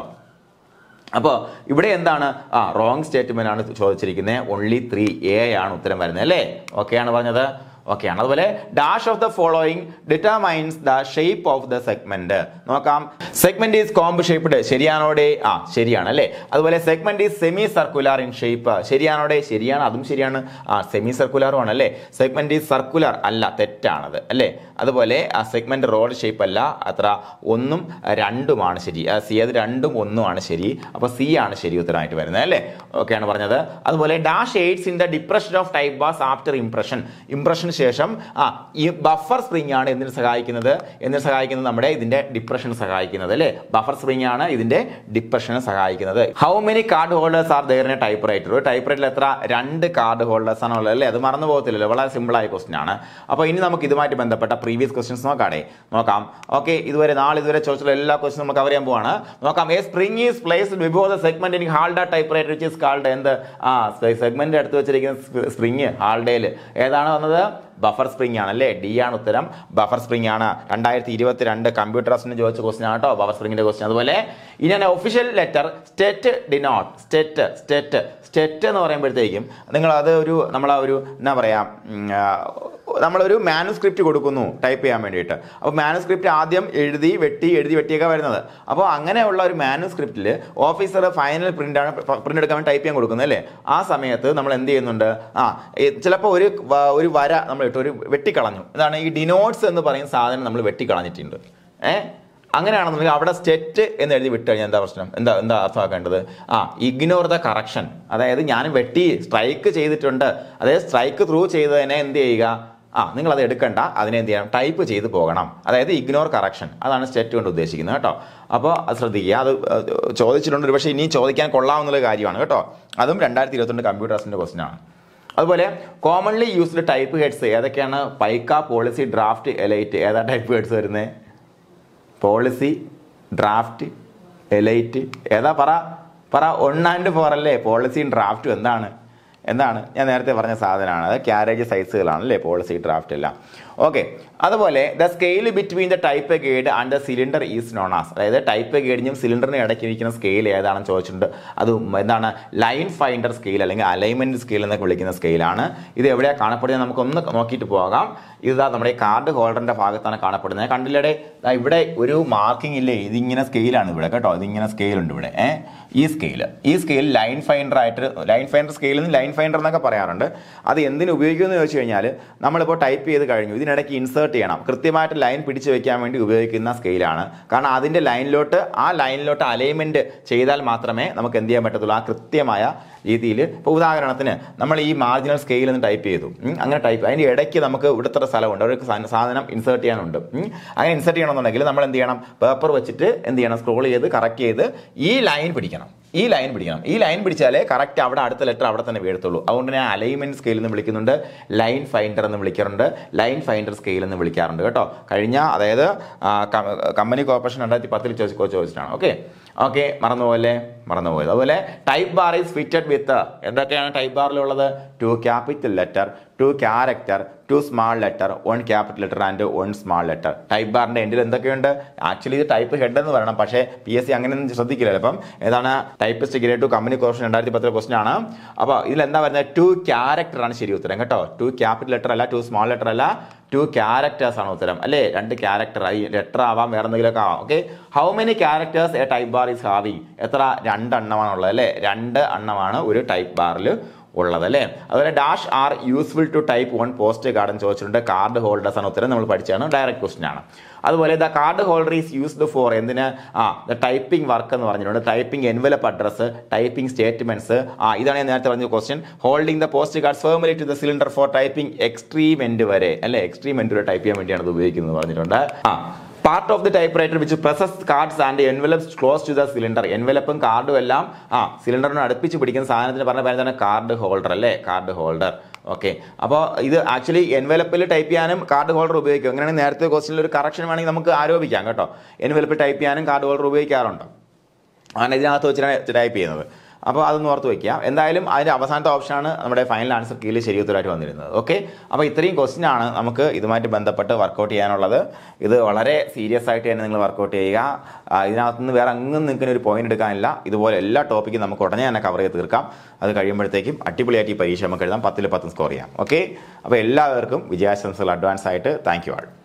അപ്പോൾ ഇവിടെ എന്താണ്? ആ റോങ് സ്റ്റേറ്റ്മെന്റ് ആണ് ചോദിച്ചിരിക്കുന്നത്. ഓൺലി ത്രീ എ ആണ് ഉത്തരം വരുന്നത് അല്ലേ. ഓക്കെ ആണ് പറഞ്ഞത്. ഓക്കെ ആണ്. അതുപോലെ dash of the following determines the shape of the segment. നോക്കാം. Segment is comb shaped. ശരിയാണോടെ? ആ ശരിയാണ് അല്ലേ. അതുപോലെ segment is semicircular in shape. ശരിയാണോടെ? ശരിയാണ്, അതും ശരിയാണ്. ആ സെമി സർക്കുലറും ആണ് അല്ലേ. സെഗ്മെന്റ് ഈസ് സർക്കുലർ അല്ല, തെറ്റാണത് അല്ലേ. അതുപോലെ ആ സെഗ്മെന്റ് റോഡ് ഷേപ്പ് അല്ല. അത്ര ഒന്നും രണ്ടുമാണ് ശരി. സി അത് രണ്ടും ഒന്നുമാണ് ശരി. അപ്പൊ സി ആണ് ശരി ഉത്തരമായിട്ട് വരുന്നത് അല്ലേ. ഓക്കെയാണ് പറഞ്ഞത്. അതുപോലെ dash aids in the depression of type bars after impression. Impression ശേഷം ആ ഈ ബഫർ സ്പ്രിംഗ് ആണ് എന്തിനു സഹായിക്കുന്നത്? എന്തിനു സഹായിക്കുന്നത്? നമ്മുടെ ഇതിന്റെ ഡിപ്രഷന് സഹായിക്കുന്നത് അല്ലേ. ബഫർ സ്പ്രിംഗ് ആണ് ഇതിന്റെ ഡിപ്രഷന് സഹായിക്കുന്നത്. How many card holders are there in a typewriter? ഒരു ടൈപ്പ് റൈറ്ററിൽ എത്ര? രണ്ട് കാർഡ് ഹോൾഡേഴ്സ് ആണ് ഉള്ളത് അല്ലേ. അത് മറന്നു പോകത്തില്ലല്ലോ. വളരെ സിമ്പിൾ ആയ ക്വസ്റ്റൻ ആണ്. അപ്പോൾ ഇനി നമുക്ക് ഇതുമായിട്ട് ബന്ധപ്പെട്ട പ്രീവിയസ് ക്വസ്റ്റ്യൻസ് നോക്കാടെ നോക്കാം. ഓക്കെ. ഇതുവരെ നാളെ ഇതുവരെ ചോദിച്ചുള്ള എല്ലാ ക്വസ്റ്റ്യനും നമ്മൾ കവർ ചെയ്യാൻ പോവാണ്. നോക്കാം. A spring is placed before the segment in Halda typewriter which is called എന്ത്? ആ സെഗ്മെന്റ് എടുത്ത് വെച്ചിരിക്കുന്ന സ്പ്രിംഗ് ഹാൾഡയിൽ ഏതാണ് വന്നത്? ബഫർ സ്പ്രിംഗ് ആണ് അല്ലേ. ഡി ആണ് ഉത്തരം. ബഫർ സ്പ്രിംഗ് ആണ്. രണ്ടായിരത്തി ഇരുപത്തി രണ്ട് കമ്പ്യൂട്ടർ അസിന് ചോദിച്ച ക്വസ്റ്റൻ ആണ് കേട്ടോ ബഫർ സ്പ്രിംഗിന്റെ ക്വസ്റ്റൻ. അതുപോലെ ഇനി official letter stet denote. Stet stet stet എന്ന് പറയുമ്പോഴത്തേക്കും നിങ്ങൾ അത് ഒരു നമ്മളാ ഒരു എന്നാ പറയാ നമ്മളൊരു മാനുസ്ക്രിപ്റ്റ് കൊടുക്കുന്നു ടൈപ്പ് ചെയ്യാൻ വേണ്ടിയിട്ട്. അപ്പോൾ മാനുസ്ക്രിപ്റ്റ് ആദ്യം എഴുതി വെട്ടി എഴുതി വെട്ടിയൊക്കെ വരുന്നത്. അപ്പോൾ അങ്ങനെയുള്ള ഒരു മാനുസ്ക്രിപ്റ്റിൽ ഓഫീസർ ഫൈനൽ പ്രിന്റ് ആണ് പ്രിന്റ് എടുക്കാൻ വേണ്ടി ടൈപ്പ് ചെയ്യാൻ കൊടുക്കുന്നത് അല്ലേ. ആ സമയത്ത് നമ്മൾ എന്ത് ചെയ്യുന്നുണ്ട്? ആ ചിലപ്പോൾ ഒരു ഒരു വര നമ്മൾ ഇട്ട് ഒരു വെട്ടിക്കളഞ്ഞു. ഇതാണ് ഈ ഡിനോട്ട്സ് എന്ന് പറയുന്ന സാധനം നമ്മൾ വെട്ടിക്കളഞ്ഞിട്ടുണ്ട്. ഏഹ് അങ്ങനെയാണെന്നുണ്ടെങ്കിൽ അവിടെ സ്റ്റെറ്റ് എന്ന് എഴുതി വിട്ട് കഴിഞ്ഞാൽ എന്താ പ്രശ്നം, എന്താ എന്താ അർത്ഥമാക്കേണ്ടത്? ആ ഇഗ്നോർ ദ കറക്ഷൻ, അതായത് ഞാൻ വെട്ടി സ്ട്രൈക്ക് ചെയ്തിട്ടുണ്ട്, അതായത് സ്ട്രൈക്ക് ത്രൂ ചെയ്തതിനെ എന്ത് ചെയ്യുക, ആ നിങ്ങളത് എടുക്കണ്ട, അതിനെ എന്ത് ചെയ്യണം, ടൈപ്പ് ചെയ്ത് പോകണം, അതായത് ഇഗ്നോർ കറക്ഷൻ, അതാണ് സ്റ്റെറ്റ് കൊണ്ട് ഉദ്ദേശിക്കുന്നത് കേട്ടോ. അപ്പോൾ അത് ശ്രദ്ധിക്കുക, അത് ചോദിച്ചിട്ടുണ്ട്, ഒരു പക്ഷേ ഇനി ചോദിക്കാൻ കൊള്ളാവുന്ന കാര്യമാണ് കേട്ടോ. അതും രണ്ടായിരത്തി ഇരുപത്തിരണ്ട് കമ്പ്യൂട്ടർ ടെസ്റ്റിൻ്റെ ക്വസ്റ്റ്യൻ ആണ്. അതുപോലെ കോമൺലി യൂസ്ഡ് ടൈപ്പ് ഹെഡ്സ് ഏതൊക്കെയാണ്? Pica, policy, draft, elite. ഏതാ ടൈപ്പ് ഹെഡ്സ് വരുന്നത്? പോളിസി, ഡ്രാഫ്റ്റ്, എലൈറ്റ്, ഏതാ പറ പറ വൺ ആൻഡ് ഫോർ അല്ലേ? പോളിസിയും ഡ്രാഫ്റ്റും എന്താണ് എന്താണ് ഞാൻ നേരത്തെ പറഞ്ഞ സാധനമാണ്. അത് ക്യാരേജ് സൈസുകളാണ് അല്ലേ, പോളിസി, ഡ്രാഫ്റ്റ് എല്ലാം. ഓക്കെ. അതുപോലെ the scale between the type guide and the cylinder is known as, അതായത് ടൈപ്പ് ഗൈഡിനും സിലിണ്ടറിനും ഇടയ്ക്ക് ഇരിക്കുന്ന സ്കെയിൽ ഏതാണെന്ന് ചോദിച്ചിട്ടുണ്ട്. അത് എന്താണ്? ലൈൻ ഫൈൻഡർ സ്കെയിൽ അല്ലെങ്കിൽ അലൈൻമെന്റ് സ്കെയിൽ എന്നൊക്കെ വിളിക്കുന്ന സ്കെയിലാണ്. ഇത് എവിടെയാണ് കാണപ്പെടുന്നത് നമുക്കൊന്ന് നോക്കിയിട്ട് പോകാം. ഇതാ നമ്മുടെ കാർഡ് ഹോൾഡറിന്റെ ഭാഗത്താണ് കാണപ്പെടുന്നത്. കണ്ടില്ലേ ഇവിടെ ഒരു മാർക്കിംഗ് ഇല്ലേ, ഇതിങ്ങനെ സ്കെയിലാണ് ഇവിടെ കേട്ടോ, ഇതിങ്ങനെ സ്കെയിൽ ഉണ്ട് ഇവിടെ. ഏഹ് ഈ സ്കെയിൽ ഈ സ്കെയിൽ ലൈൻ ഫൈൻഡർ ആയിട്ട്, ലൈൻ ഫൈൻഡർ സ്കെയിൽ നിന്ന് ലൈൻ ഫൈൻഡർ എന്നൊക്കെ പറയാറുണ്ട്. അത് എന്തിനു ഉപയോഗിക്കുമെന്ന് ചോദിച്ചു കഴിഞ്ഞാൽ നമ്മളിപ്പോൾ ടൈപ്പ് ചെയ്ത് കഴിഞ്ഞു, ഇതിനിടയ്ക്ക് ഇൻസേർട്ട് ചെയ്യണം, കൃത്യമായിട്ട് ലൈൻ പിടിച്ചു വെക്കാൻ വേണ്ടി ഉപയോഗിക്കുന്ന സ്കെയിലാണ്. കാരണം അതിൻ്റെ ലൈനിലോട്ട് ആ ലൈനിലോട്ട് അലൈൻമെന്റ് ചെയ്താൽ മാത്രമേ നമുക്ക് എന്ത് ചെയ്യാൻ പറ്റത്തുള്ളൂ, ആ കൃത്യമായ രീതിയിൽ. ഇപ്പോൾ ഉദാഹരണത്തിന് നമ്മൾ ഈ മാർജിനൽ സ്കെയിൽ എന്ന് ടൈപ്പ് ചെയ്തു, അങ്ങനെ ടൈപ്പ് അതിൻ്റെ ഇടയ്ക്ക് നമുക്ക് ഇവിടുത്തെ സ്ഥലമുണ്ട്, ഒരു സാധനം ഇൻസേർട്ട് ചെയ്യാനുണ്ട്. അങ്ങനെ ഇൻസേർട്ട് ചെയ്യണമെന്നുണ്ടെങ്കിൽ നമ്മൾ എന്ത് ചെയ്യണം, പേപ്പർ വെച്ചിട്ട് എന്ത് ചെയ്യണം, സ്ക്രോൾ ചെയ്ത് കറക്റ്റ് ചെയ്ത് ഈ ലൈൻ പിടിക്കണം, ഈ ലൈൻ പിടിക്കണം. ഈ ലൈൻ പിടിച്ചാലേ കറക്റ്റ് അവിടെ അടുത്ത ലെറ്റർ അവിടെ തന്നെ വീഴത്തുള്ളൂ. അതുകൊണ്ട് ഞാൻ അലൈൻമെന്റ് സ്കെയിൽ എന്ന് വിളിക്കുന്നുണ്ട്, ലൈൻ ഫൈൻഡർ എന്ന് വിളിക്കാറുണ്ട്, ലൈൻ ഫൈൻഡർ സ്കെയിൽ എന്ന് വിളിക്കാറുണ്ട് കേട്ടോ. കഴിഞ്ഞ അതായത് കമ്പനി കോർപ്പറേഷൻ രണ്ടായിരത്തി പത്തിൽ ചോദിച്ചിട്ടാണ്. ഓക്കെ ഓക്കെ മറന്നുപോലെ മറന്നുപോയത്. അതുപോലെ type bar is fitted with, എന്തൊക്കെയാണ് ടൈപ്പ് ബാറിലുള്ളത്? Two capital letter, two character, two small letter, one capital letter and one small letter. Type ബാറിന്റെ എൻഡിൽ എന്തൊക്കെയുണ്ട്? ആക്ച്വലി ഇത് ടൈപ്പ് ഹെഡ് എന്ന് പറയണം, പക്ഷേ പി എസ് സി അങ്ങനെയൊന്നും ശ്രദ്ധിക്കില്ല. അപ്പം ഏതാണ്? Typist grade two company corporation രണ്ടായിരത്തി പത്തിലെ ക്വസ്റ്റൻ ആണ്. അപ്പോൾ ഇതിൽ എന്താ പറയുന്നത്? ടു ക്യാരക്ടർ ആണ് ശരി ഉത്തരം കേട്ടോ. ടു ക്യാപിറ്റൽ ലെറ്റർ അല്ല, ടു സ്മാൾ ലെറ്റർ അല്ല, ടു ക്യാരക്ടേഴ്സ് ആണ് ഉത്തരം അല്ലേ. രണ്ട് ക്യാരക്ടർ ആയി, ലെറ്റർ ആവാം, വേറെ എന്തെങ്കിലുമൊക്കെ ആവാം. Okay. How many characters a type bar is having? എത്ര? രണ്ട് എണ്ണമാണുള്ളത് അല്ലേ, രണ്ട് എണ്ണമാണ് ഒരു ടൈപ്പ് ബാറിൽ ഉള്ളത് അല്ലേ. അതുപോലെ dash are useful to type one post card എന്ന് ചോദിച്ചിട്ടുണ്ട്. കാർഡ് ഹോൾഡേഴ്സ് ആണ് ഉത്തരം, നമ്മൾ പഠിച്ചാണ്, ഡയറക്റ്റ് ക്വസ്റ്റൻ ആണ്. അതുപോലെ the card holder is used for എന്തിന്? ആ ദ ടൈപ്പിംഗ് വർക്ക് എന്ന് പറഞ്ഞിട്ടുണ്ട്. Typing envelope address, typing statements. ആ ഇതാണ് ഞാൻ നേരത്തെ പറഞ്ഞ question. Holding the post card firmly to the cylinder for typing extreme end വരെ അല്ലെ, എക്സ്ട്രീം എൻഡ് വരെ ടൈപ്പ് ചെയ്യാൻ വേണ്ടിയാണ് ഇത് ഉപയോഗിക്കുന്നത് പറഞ്ഞിട്ടുണ്ട്. A part of the typewriter which presses cards and envelopes close to the cylinder. എൻവലപ്പും കാർഡും എല്ലാം ആ സിലിണ്ടറിനെ അടുപ്പിച്ച് പിടിക്കുന്ന സാധനത്തിന് പറഞ്ഞ പേര് തന്നെ കാർഡ് ഹോൾഡർ അല്ലേ, കാർഡ് ഹോൾഡർ. ഓക്കെ. അപ്പോൾ ഇത് ആക്ച്വലി എൻവലപ്പിൽ ടൈപ്പ് ചെയ്യാനും കാർഡ് ഹോൾഡർ ഉപയോഗിക്കും. അങ്ങനെയാണെങ്കിൽ നേരത്തെ ക്വസ്റ്റനിൽ ഒരു കറക്ഷൻ വേണമെങ്കിൽ നമുക്ക് ആരോപിക്കാം കേട്ടോ. എൻവലപ്പിൽ ടൈപ്പ് ചെയ്യാനും കാർഡ് ഹോൾഡർ ഉപയോഗിക്കാറുണ്ട്, അങ്ങനെ ഇതിനകത്ത് വെച്ചിട്ടാണ് ടൈപ്പ് ചെയ്യുന്നത്. അപ്പോൾ അതൊന്ന് ഓർത്ത് വയ്ക്കുക. എന്തായാലും അതിൻ്റെ അവസാനത്തെ ഓപ്ഷനാണ് നമ്മുടെ ഫൈനൽ ആൻസർ കീഴിൽ ശരി ഉത്തരമായിട്ട് വന്നിരുന്നത്. ഓക്കെ. അപ്പോൾ ഇത്രയും ക്വസ്റ്റ്യൻ ആണ് നമുക്ക് ഇതുമായിട്ട് ബന്ധപ്പെട്ട് വർക്കൗട്ട് ചെയ്യാനുള്ളത്. ഇത് വളരെ സീരിയസ് ആയിട്ട് തന്നെ നിങ്ങൾ വർക്കൗട്ട് ചെയ്യുക. ഇതിനകത്തുനിന്ന് വേറെ അങ്ങും നിങ്ങൾക്ക് ഒരു പോയിന്റ് എടുക്കാനില്ല. ഇതുപോലെ എല്ലാ ടോപ്പിക്കും നമുക്ക് ഉടനെ തന്നെ കവർ ചെയ്ത് തീർക്കാം. അത് കഴിയുമ്പോഴത്തേക്കും അടിപൊളിയായിട്ട് ഈ പരീക്ഷ നമുക്ക് എഴുതാം, പത്തിൽ പത്തും സ്കോർ ചെയ്യാം. ഓക്കെ. അപ്പോൾ എല്ലാവർക്കും വിജയാശംസകൾ അഡ്വാൻസ് ആയിട്ട്. Thank you all.